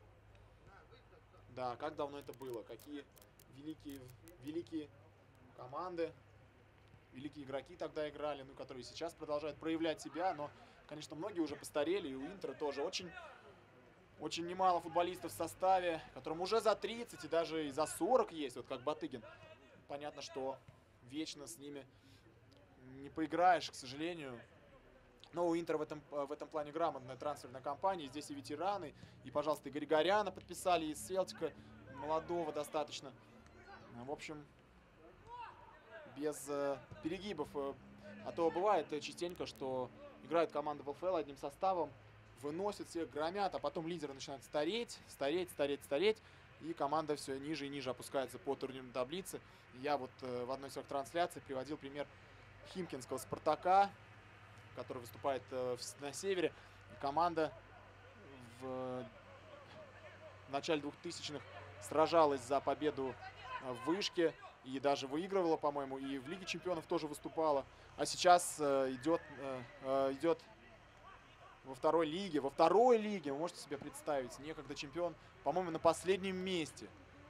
Да, как давно это было, какие великие, великие команды, великие игроки тогда играли, ну, которые сейчас продолжают проявлять себя, но... Конечно, многие уже постарели, и у Интера тоже очень, очень немало футболистов в составе, которым уже за тридцать и даже и за сорок есть, вот как Батыгин. Понятно, что вечно с ними не поиграешь, к сожалению. Но у Интера в этом, в этом плане грамотная трансферная кампания. Здесь и ветераны, и, пожалуйста, и Григоряна подписали, из Селтика, молодого достаточно. В общем, без э, перегибов. А то бывает частенько, что... Играют команды в эл эф эл одним составом, выносят всех, громят, а потом лидеры начинают стареть, стареть, стареть, стареть, и команда все ниже и ниже опускается по турнирной таблице. Я вот э, в одной из своих трансляций приводил пример химкинского «Спартака», который выступает э, в, на севере. Команда в, э, в начале двухтысячных сражалась за победу в вышке и даже выигрывала, по-моему, и в Лиге чемпионов тоже выступала. А сейчас э, идет, э, идет во второй лиге. Во второй лиге, вы можете себе представить, некогда чемпион, по-моему, на последнем месте.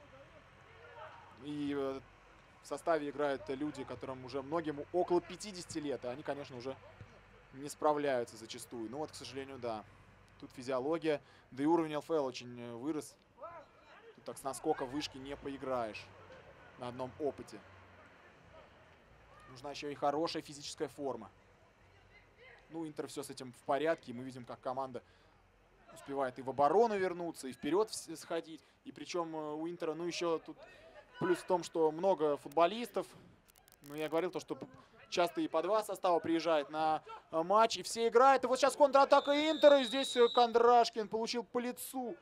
И э, в составе играют люди, которым уже многим около пятидесяти лет. И они, конечно, уже не справляются зачастую. Ну вот, к сожалению, да. Тут физиология. Да и уровень эл эф эл очень вырос. Тут так с наскока вышки не поиграешь на одном опыте. Нужна еще и хорошая физическая форма. Ну, Интер все с этим в порядке. И мы видим, как команда успевает и в оборону вернуться, и вперед сходить. И причем у Интера, ну, еще тут плюс в том, что много футболистов. Ну, я говорил то, что часто и по два состава приезжает на матч. И все играют. И вот сейчас контратака Интера. И здесь Кондрашкин получил по лицу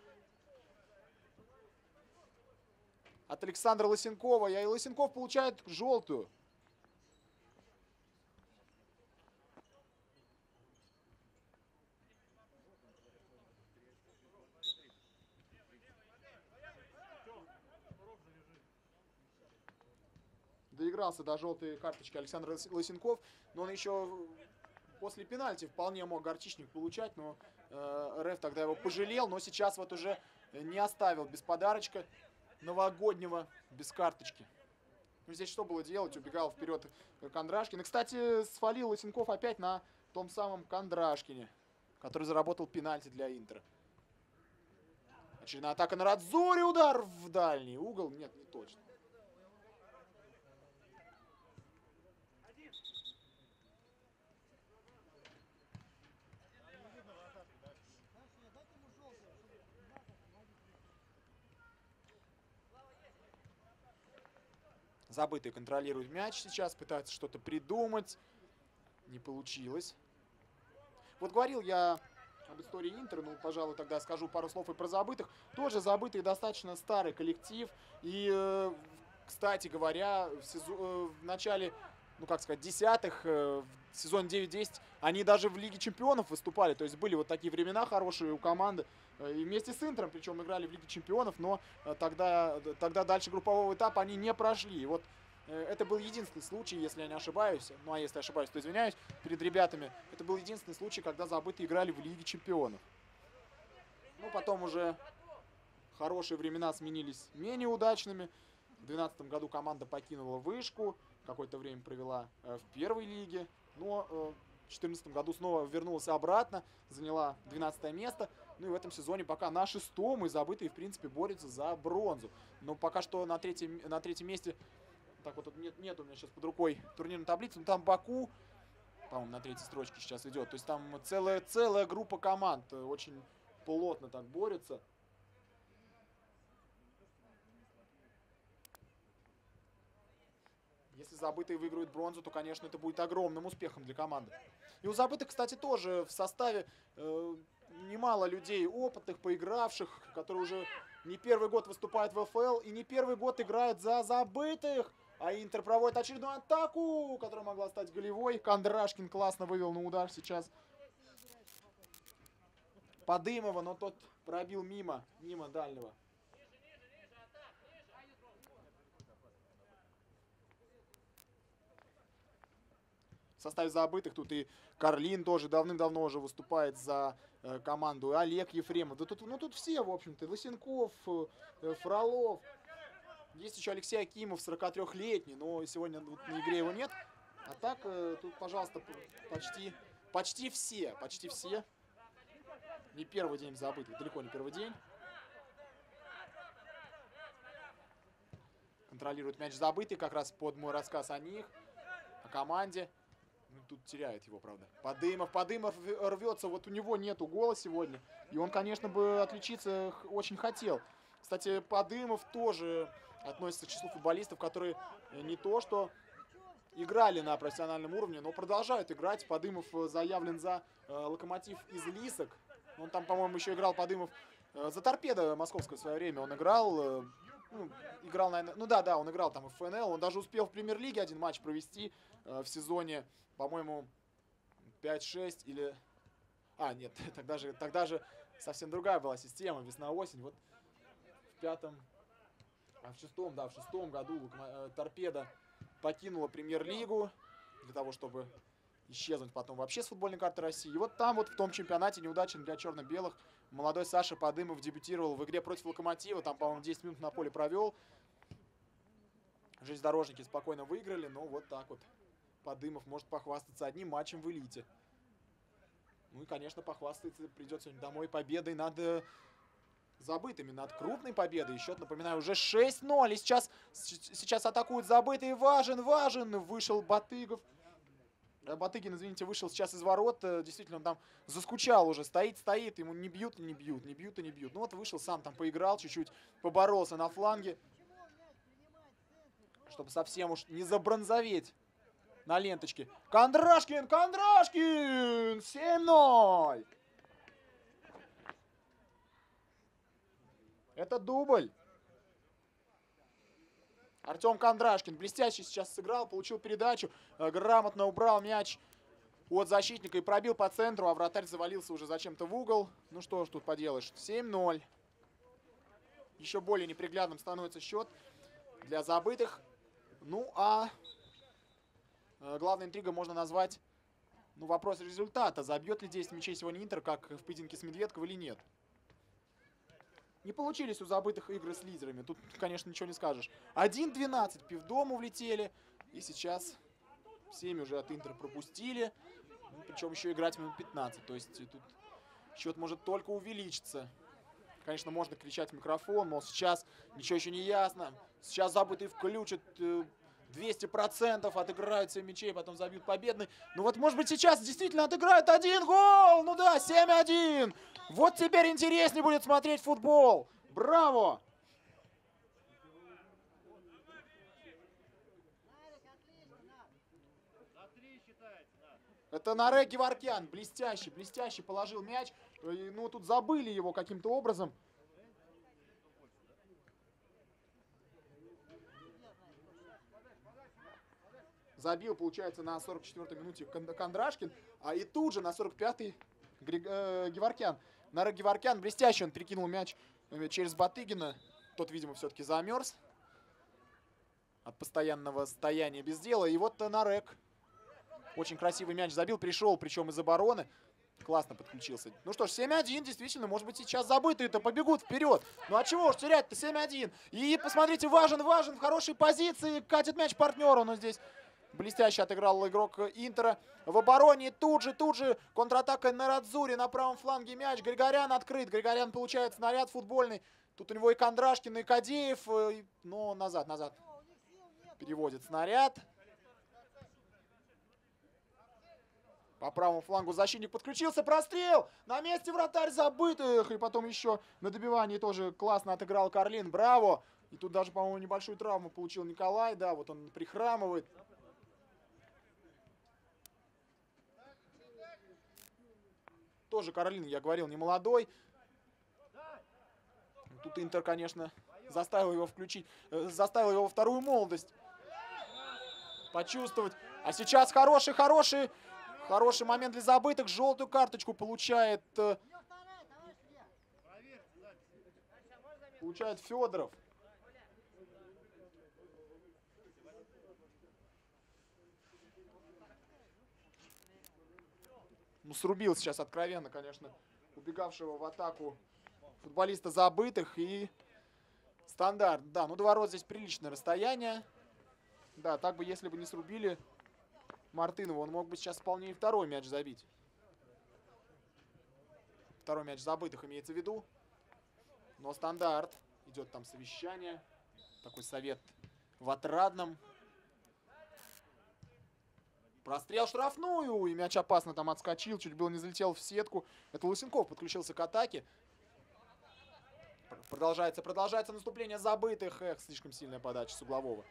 от Александра Лысенкова. И Лысенков получает желтую. Доигрался до желтой карточки Александр Лысенков. Но он еще после пенальти вполне мог горчичник получать. Но э, реф тогда его пожалел. Но сейчас вот уже не оставил без подарочка новогоднего, без карточки. Ну, здесь что было делать? Убегал вперед Кондрашкин. И, кстати, свалил Лысенков опять на том самом Кондрашкине. который заработал пенальти для Интера. Очередная атака на Радзури. Удар в дальний угол. Нет, не точно. Забытый контролирует мяч сейчас, пытается что-то придумать. Не получилось. Вот говорил я об истории Интера, ну, пожалуй, тогда скажу пару слов и про забытых. Тоже забытый достаточно старый коллектив. И, кстати говоря, в, сезон, в начале, ну, как сказать, десятых, в сезоне девять-десять, они даже в Лиге Чемпионов выступали. То есть были вот такие времена хорошие у команды. И вместе с Интером, причем играли в Лиге Чемпионов, но тогда, тогда дальше группового этапа они не прошли. И вот это был единственный случай, если я не ошибаюсь, ну а если ошибаюсь, то извиняюсь перед ребятами. Это был единственный случай, когда забытые играли в Лиге Чемпионов. Ну, потом уже хорошие времена сменились менее удачными. В две тысячи двенадцатом году команда покинула Вышку, какое-то время провела в первой лиге, но в две тысячи четырнадцатом году снова вернулась обратно, заняла двенадцатое место. Ну и в этом сезоне пока на шестом, и забытые, в принципе, борются за бронзу. Но пока что на третьем, на третьем месте, так вот, нет, нет у меня сейчас под рукой турнирной таблицы, но там Баку, по-моему, на третьей строчке сейчас идет. То есть там целая, целая группа команд очень плотно так борются. Если забытые выиграют бронзу, то, конечно, это будет огромным успехом для команды. И у забытых, кстати, тоже в составе э, немало людей опытных, поигравших, которые уже не первый год выступают в эл эф эл и не первый год играют за забытых. А Интер проводит очередную атаку, которая могла стать голевой. Кондрашкин классно вывел на удар сейчас Подымова, но тот пробил мимо, мимо дальнего. В составе забытых тут и Карлин тоже давным-давно уже выступает за э, команду. И Олег Ефремов. Да тут, ну тут все, в общем-то. Лысенков, э, Фролов. Есть еще Алексей Акимов, сорокатрёхлетний, но сегодня вот, на игре его нет. А так, э, тут, пожалуйста, почти, почти все, почти все. Не первый день забытых, далеко не первый день. Контролирует мяч забытый, как раз под мой рассказ о них, о команде. Ну, тут теряет его, правда. Подымов, Подымов рвется, вот у него нету гола сегодня. И он, конечно, бы отличиться очень хотел. Кстати, Подымов тоже относится к числу футболистов, которые не то что играли на профессиональном уровне, но продолжают играть. Подымов заявлен за э, Локомотив из Лисок. Он там, по-моему, еще играл Подымов э, за Торпедо Московское в свое время. Он играл, э, ну, играл, наверное, ну да, да, он играл там в эф эн эл. Он даже успел в Премьер-лиге один матч провести э, в сезоне, по-моему, пять-шесть или... А, нет, тогда же, тогда же совсем другая была система, весна-осень. Вот в пятом, а в шестом, да, в шестом году э, Торпедо покинула Премьер-лигу для того, чтобы исчезнуть потом вообще с футбольной карты России. И вот там вот в том чемпионате неудачен для черно-белых молодой Саша Подымов дебютировал в игре против Локомотива. Там, по-моему, десять минут на поле провел. Железнодорожники спокойно выиграли, но вот так вот Подымов может похвастаться одним матчем в элите. Ну и, конечно, похвастаться придется сегодня домой победой над э, забытыми, над крупной победой. И счет, напоминаю, уже шесть ноль. И сейчас, сейчас атакуют забытые. Важен, важен. Вышел Батыгов. Батыгин, извините, вышел сейчас из ворот. Действительно, он там заскучал уже. Стоит, стоит. Ему не бьют и не бьют. Не бьют и не бьют. Ну вот вышел, сам там поиграл чуть-чуть. Поборолся на фланге. Чтобы совсем уж не забронзоветь на ленточке. Кондрашкин! Кондрашкин! семь ноль! Это дубль. Артем Кондрашкин блестяще сейчас сыграл, получил передачу, грамотно убрал мяч от защитника и пробил по центру, а вратарь завалился уже зачем-то в угол. Ну что ж тут поделаешь, семь ноль. Еще более неприглядным становится счет для забытых. Ну а главной интригой можно назвать, ну, вопрос результата. Забьет ли десять мячей сегодня Интер, как в поединке с Медведковым, или нет? Не получились у забытых игры с лидерами. Тут, конечно, ничего не скажешь. один двенадцать пивдому влетели. И сейчас семь уже от Интера пропустили. Ну, причем еще играть минут пятнадцать. То есть тут Счет может только увеличиться. Конечно, можно кричать в микрофон, мол, сейчас ничего еще не ясно. Сейчас забытый включат, двести процентов отыграют семь мячей, потом забьют победный. Ну вот, может быть, сейчас действительно отыграют один гол. Ну да, семь один. Вот теперь интереснее будет смотреть футбол. Браво! Это Нарек Геворкян. Блестящий, блестящий положил мяч. Ну, тут забыли его каким-то образом. Забил, получается, на сорок четвёртой минуте Кондрашкин. А и тут же на сорок пятой Геворкян. Нарек Геворкян блестящий. Он перекинул мяч через Батыгина. Тот, видимо, все-таки замерз от постоянного стояния без дела. И вот Нарек. Очень красивый мяч забил, пришел, причем из обороны. Классно подключился. Ну что ж, семь один, действительно, может быть, сейчас забытые-то побегут вперед. Ну а чего ж терять-то, семь один. И посмотрите, важен, важен, в хорошей позиции, катит мяч партнеру. Но здесь блестяще отыграл игрок Интера. В обороне тут же, тут же контратака Нарадзури на правом фланге мяч. Григорян открыт, Григорян получает снаряд футбольный. Тут у него и Кондрашкин, и Кадеев. Но назад, назад переводит снаряд. По правому флангу защитник подключился. Прострел! На месте вратарь забытых. И потом еще на добивании тоже классно отыграл Карлин. Браво! И тут даже, по-моему, небольшую травму получил Николай. Да, вот он прихрамывает. Тоже Карлин, я говорил, не молодой. Тут Интер, конечно, заставил его включить. Заставил его во вторую молодость почувствовать. А сейчас хороший, хороший... Хороший момент для забытых. Желтую карточку получает, получает Федоров. Ну, срубил сейчас откровенно, конечно, убегавшего в атаку футболиста забытых. И стандарт. Да, ну до ворот здесь приличное расстояние. Да, так бы, если бы не срубили Мартынова, он мог бы сейчас вполне и второй мяч забить. Второй мяч забытых имеется в виду. Но стандарт. Идет там совещание. Такой совет в Отрадном. Прострел штрафную. И мяч опасно там отскочил. Чуть было не залетел в сетку. Это Лысенков подключился к атаке. Продолжается, продолжается наступление забытых. Эх, слишком сильная подача с углового.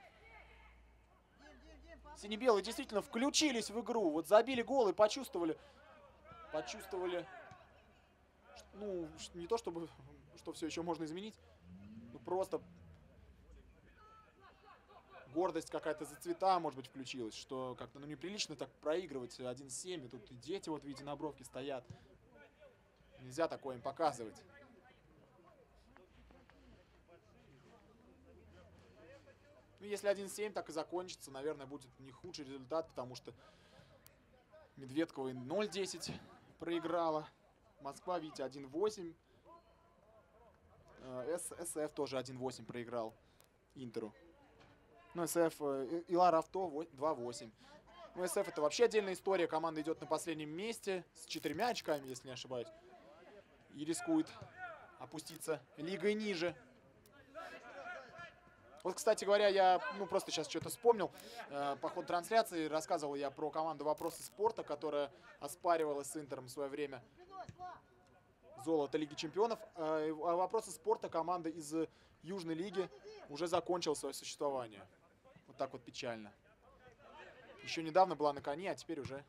Сине-белые действительно включились в игру. Вот забили гол и почувствовали. Почувствовали. Ну, не то чтобы, что все еще можно изменить. Ну, просто гордость какая-то за цвета, может быть, включилась. Что как-то, ну, неприлично так проигрывать один семь. И тут и дети, вот, видите, на бровке стоят. Нельзя такое им показывать. Ну, если один семь так и закончится, наверное, будет не худший результат, потому что Медведкова ноль десять проиграла. Москва, видите, один восемь. СФ тоже один восемь проиграл Интеру. Ну, СФ, Илар Авто два восемь. Ну, СФ это вообще отдельная история. Команда идет на последнем месте с четырьмя очками, если не ошибаюсь. И рискует опуститься лигой ниже. Вот, кстати говоря, я ну, просто сейчас что-то вспомнил. Э, по ходу трансляции рассказывал я про команду «Вопросы спорта», которая оспаривалась с Интером в свое время золото Лиги Чемпионов. Э, а «Вопросы спорта» команда из Южной Лиги уже закончила свое существование. Вот так вот печально. Еще недавно была на коне, а теперь уже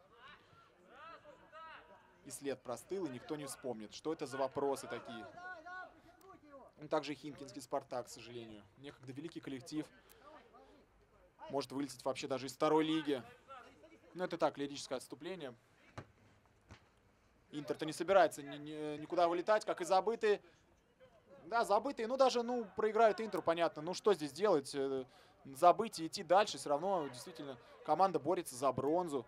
и след простыл, и никто не вспомнит, что это за вопросы такие. Ну, также Химкинский «Спартак», к сожалению. Некогда великий коллектив. Может вылететь вообще даже из второй лиги. Но это так, лирическое отступление. Интер-то не собирается ни, ни, никуда вылетать, как и забытые. Да, забытые. Ну, даже, ну, проиграют Интеру, понятно. Ну, что здесь делать? Забыть и идти дальше. Все равно, действительно, команда борется за бронзу.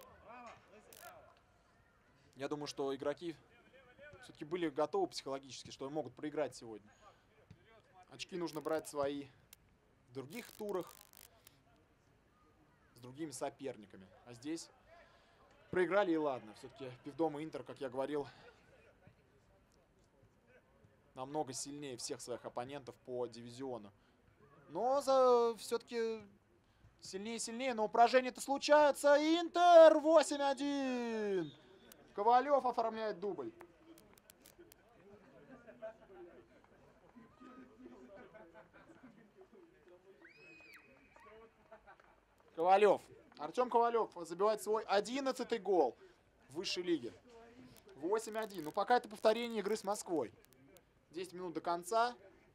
Я думаю, что игроки все-таки были готовы психологически, что могут проиграть сегодня. Очки нужно брать свои в других турах с другими соперниками. А здесь проиграли и ладно. Все-таки Пивдом и Интер, как я говорил, намного сильнее всех своих оппонентов по дивизиону. Но за все-таки сильнее и сильнее. Но поражение-то случается. Интер восемь один. Ковалев оформляет дубль. Ковалев. Артем Ковалев забивает свой одиннадцатый гол в высшей лиге. восемь один. Ну, пока это повторение игры с Москвой. десять минут до конца.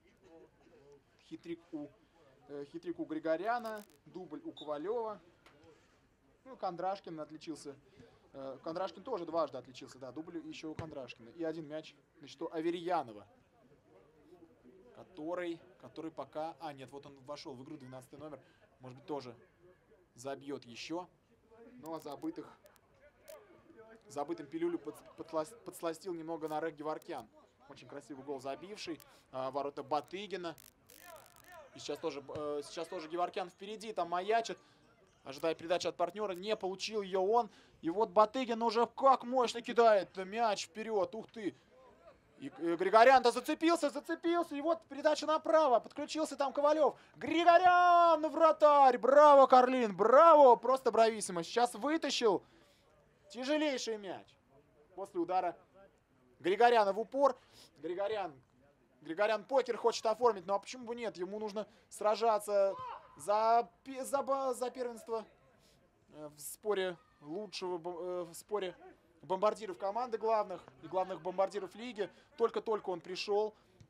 Хитрик у, э, хитрик у Григоряна. Дубль у Ковалева. Ну, Кондрашкин отличился. Э, Кондрашкин тоже дважды отличился. Да, дубль еще у Кондрашкина. И один мяч на счету Аверьянова. Который, который пока... А, нет, вот он вошел в игру, двенадцатый номер. Может быть, тоже забьет еще. Ну, а забытых... Забытым пилюлю под, подсластил немного Нарек Геворкян. Очень красивый гол забивший. А, ворота Батыгина. И сейчас тоже, э, сейчас тоже Геворкян впереди. Там маячит. Ожидая передачи от партнера. Не получил ее он. И вот Батыгин уже как мощно кидает мяч вперед. Ух ты. И, и Григорян-то зацепился, зацепился. И вот передача направо. Подключился там Ковалев. Григорян, вратарь. Браво, Карлин. Браво. Просто брависсимо. Сейчас вытащил. Тяжелейший мяч. После удара Григоряна в упор. Григорян, Григорян покер хочет оформить. Ну а почему бы нет? Ему нужно сражаться за, за, за первенство в споре лучшего, в споре бомбардиров команды главных и главных бомбардиров лиги. Только-только он пришел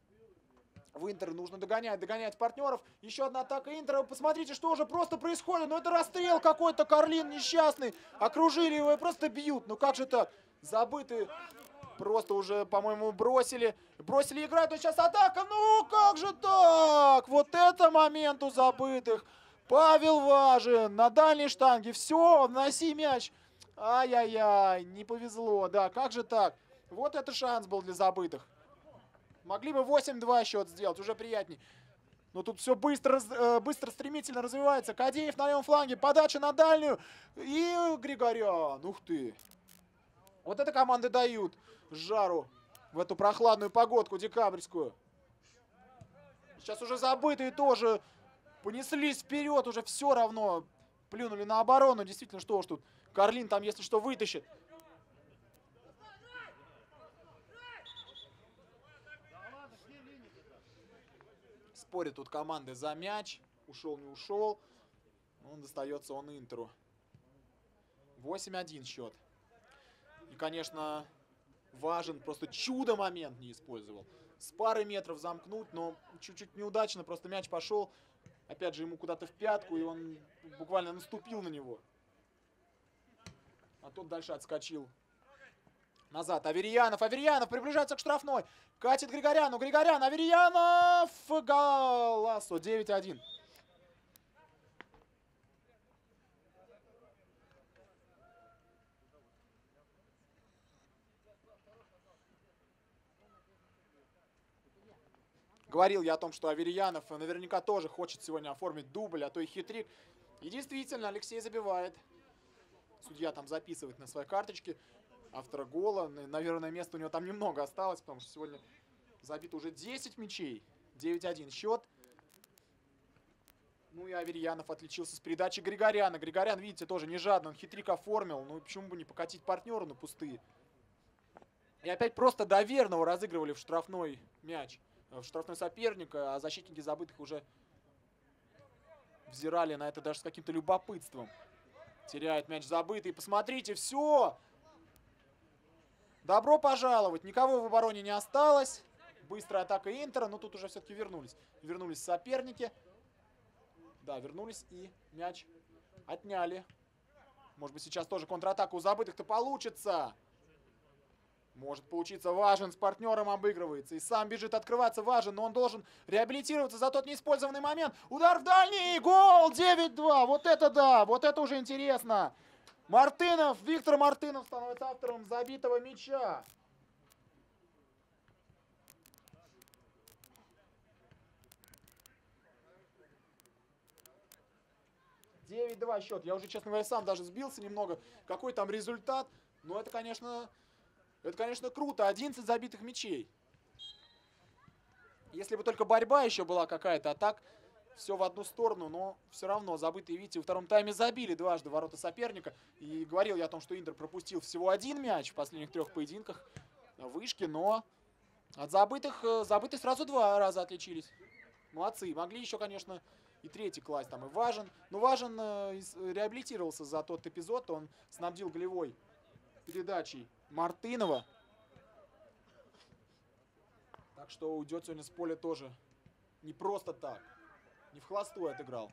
в Интер. Нужно догонять, догонять партнеров. Еще одна атака Интера. Посмотрите, что уже просто происходит. Ну это расстрел какой-то. Карлин несчастный. Окружили его и просто бьют. Ну как же так? Забытые. Просто уже, по-моему, бросили. Бросили играть. Но сейчас атака. Ну как же так? Вот это момент у забытых. Павел Важин на дальней штанге. Все, вноси мяч. Ай-яй-яй, не повезло. Да, как же так? Вот это шанс был для забытых. Могли бы восемь два счет сделать, уже приятней. Но тут все быстро, быстро, стремительно развивается. Кадеев на левом фланге, подача на дальнюю. И Григорян, ух ты. Вот это команды дают жару в эту прохладную погодку декабрьскую. Сейчас уже забытые тоже понеслись вперед, уже все равно. Плюнули на оборону, действительно, что уж тут. Карлин там, если что, вытащит. Спорят тут команды за мяч. Ушел, не ушел. Он достается он Интеру. восемь один счет. И, конечно, Важен просто чудо-момент не использовал. С пары метров замкнуть, но чуть-чуть неудачно. Просто мяч пошел. Опять же, ему куда-то в пятку, и он буквально наступил на него. А тот дальше отскочил назад. Аверьянов, Аверьянов приближается к штрафной. Катит Григоряну, Григорян, Аверьянов, Галасо, девять один. Говорил я о том, что Аверьянов наверняка тоже хочет сегодня оформить дубль, а то и хитрик. И действительно, Алексей забивает. Судья там записывает на своей карточке автора гола. Наверное, места у него там немного осталось, потому что сегодня забито уже десять мячей. девять один счет. Ну и Аверьянов отличился с передачей Григоряна. Григорян, видите, тоже не жадно. Он хитрик оформил. Ну почему бы не покатить партнера на пустые. И опять просто до верного разыгрывали в штрафной мяч. В штрафной соперника, а защитники забытых уже взирали на это даже с каким-то любопытством. Теряет мяч забытый. Посмотрите, все! Добро пожаловать. Никого в обороне не осталось. Быстрая атака Интера, но тут уже все-таки вернулись. Вернулись соперники. Да, вернулись и мяч отняли. Может быть, сейчас тоже контратака у забытых-то получится. Может получиться. Важен с партнером обыгрывается. И сам бежит открываться Важен. Но он должен реабилитироваться за тот неиспользованный момент. Удар в дальний. Гол. девять два. Вот это да. Вот это уже интересно. Мартынов. Виктор Мартынов становится автором забитого мяча. девять два счет. Я уже, честно говоря, сам даже сбился немного. Какой там результат. Но это, конечно... Это, конечно, круто. одиннадцать забитых мячей. Если бы только борьба еще была какая-то, а так все в одну сторону, но все равно забытые, видите, во втором тайме забили дважды ворота соперника. И говорил я о том, что Интер пропустил всего один мяч в последних трех поединках на вышке, но от забытых, забытых сразу два раза отличились. Молодцы. Могли еще, конечно, и третий класть там и Важен. Но Важен э, реабилитировался за тот эпизод, он снабдил голевой передачей Мартынова. Так что уйдет сегодня с поля тоже не просто так. Не в холостую отыграл.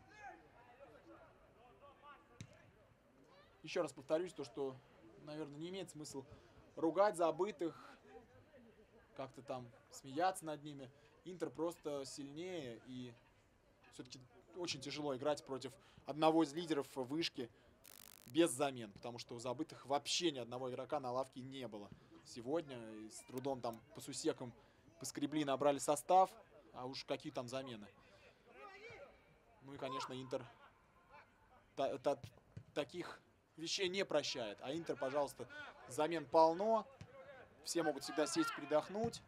Еще раз повторюсь, то, что, наверное, не имеет смысла ругать забытых, как-то там смеяться над ними. Интер просто сильнее, и все-таки очень тяжело играть против одного из лидеров вышки без замен, потому что у забытых вообще ни одного игрока на лавке не было сегодня. И с трудом там по сусекам поскребли, набрали состав, а уж какие там замены. Ну и, конечно, Интер та, та, таких вещей не прощает. А Интер, пожалуйста, замен полно. Все могут всегда сесть, передохнуть.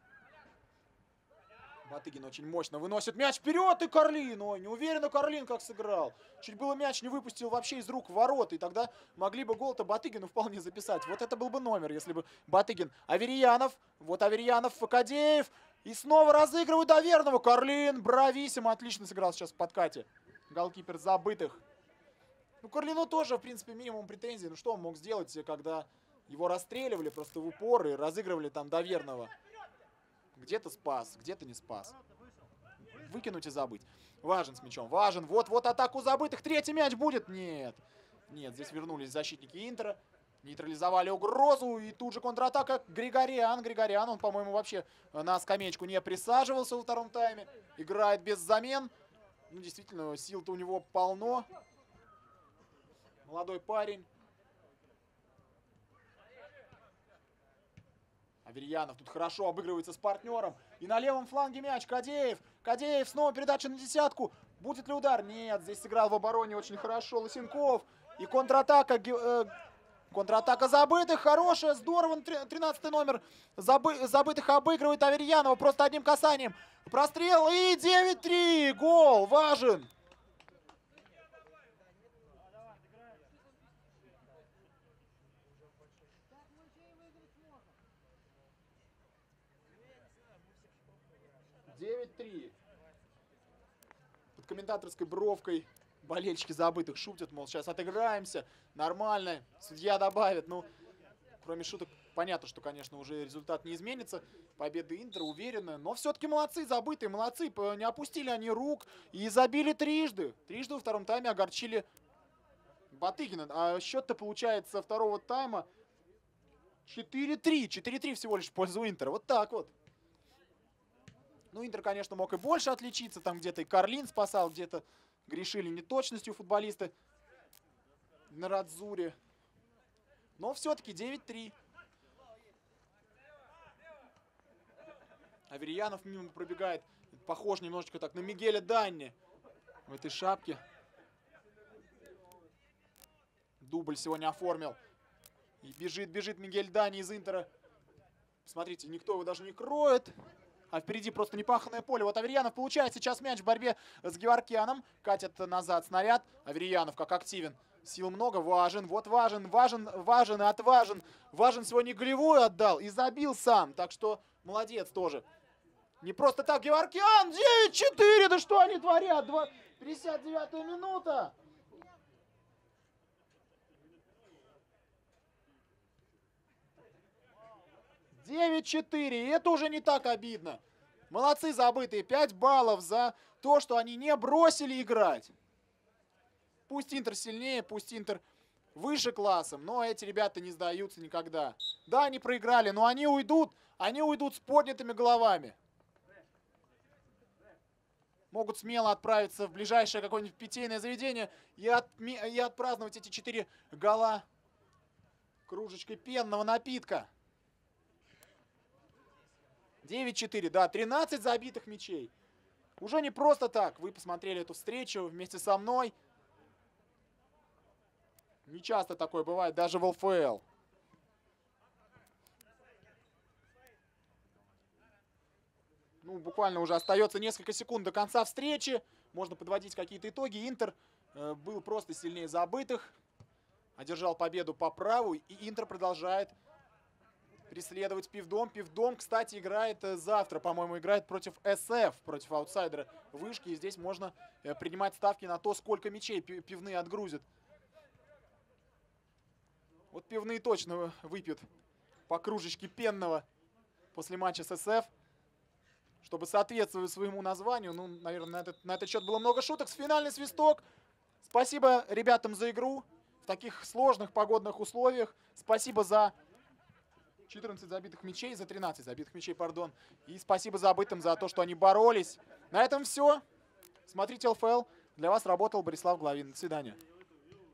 Батыгин очень мощно выносит мяч вперед, и Карлин. Ой, не уверенно Карлин как сыграл. Чуть было мяч не выпустил вообще из рук ворот. И тогда могли бы гол-то Батыгину вполне записать. Вот это был бы номер, если бы Батыгин. Аверьянов. Вот Аверьянов, Факадеев. И снова разыгрывают до верного. Карлин брависсимо. Отлично сыграл сейчас в подкате. Голкипер забытых. Ну, Карлину тоже, в принципе, минимум претензий. Ну, что он мог сделать, когда его расстреливали просто в упор и разыгрывали там до верного. Где-то спас, где-то не спас. Выкинуть и забыть. Важен с мячом. Важен. Вот-вот атаку забытых. Третий мяч будет. Нет. Нет, здесь вернулись защитники Интера. Нейтрализовали угрозу. И тут же контратака. Григорян. Григорян. Он, по-моему, вообще на скамеечку не присаживался во втором тайме. Играет без замен. Ну, действительно, сил-то у него полно. Молодой парень. Аверьянов тут хорошо обыгрывается с партнером. И на левом фланге мяч. Кадеев. Кадеев. Снова передача на десятку. Будет ли удар? Нет. Здесь сыграл в обороне очень хорошо Лысенков. И контратака. Э, контратака забытых. Хорошая. Здорово. тринадцатый номер забы, забытых обыгрывает Аверьянова. Просто одним касанием. Прострел. И девять три. Гол. Важен. девять три. Под комментаторской бровкой болельщики забытых шутят, мол, сейчас отыграемся, нормально, судья добавит. Ну, кроме шуток, понятно, что, конечно, уже результат не изменится. Победа Интера уверенная, но все-таки молодцы, забытые, молодцы. Не опустили они рук и забили трижды. Трижды во втором тайме огорчили Батыгина. А счет-то получается второго тайма четыре три. четыре три всего лишь в пользу Интера. Вот так вот. Ну, Интер, конечно, мог и больше отличиться. Там где-то и Карлин спасал, где-то грешили неточностью футболисты на Радзуре. Но все-таки девять три. Аверьянов мимо пробегает. Похож немножечко так на Мигеля Данни в этой шапке. Дубль сегодня оформил. И бежит, бежит Мигель Данни из Интера. Смотрите, никто его даже не кроет. А впереди просто непаханное поле. Вот Аверьянов получает сейчас мяч в борьбе с Геворкяном. Катит назад снаряд. Аверьянов как активен. Сил много. Важен. Вот важен. Важен. Важен и отважен. Важен сегодня голевую отдал. И забил сам. Так что молодец тоже. Не просто так Геворкян. девять четыре. Да что они творят? пятьдесят девятая минута. девять четыре. И это уже не так обидно. Молодцы забытые. пять баллов за то, что они не бросили играть. Пусть Интер сильнее, пусть Интер выше классом, но эти ребята не сдаются никогда. Да, они проиграли, но они уйдут. Они уйдут с поднятыми головами. Могут смело отправиться в ближайшее какое-нибудь питейное заведение и, от, и отпраздновать эти четыре гола кружечкой пенного напитка. девять четыре, да, тринадцать забитых мячей. Уже не просто так. Вы посмотрели эту встречу вместе со мной. Не часто такое бывает, даже в эл эф эл. Ну, буквально уже остается несколько секунд до конца встречи. Можно подводить какие-то итоги. Интер э, был просто сильнее забытых. Одержал победу по праву. И Интер продолжает преследовать Пивдом. Пивдом, кстати, играет э, завтра. По-моему, играет против эс эф, против аутсайдера Вышки. И здесь можно э, принимать ставки на то, сколько мячей пи пивные отгрузят. Вот пивные точно выпьют по кружечке пенного после матча с эс эф. Чтобы соответствовать своему названию. Ну, наверное, на этот, на этот счет было много шуток. С финальный свисток. Спасибо ребятам за игру в таких сложных погодных условиях. Спасибо за четырнадцать забитых мячей, за тринадцать забитых мячей, пардон. И спасибо забытым за то, что они боролись. На этом все. Смотрите эл эф эл. Для вас работал Борислав Главин. До свидания.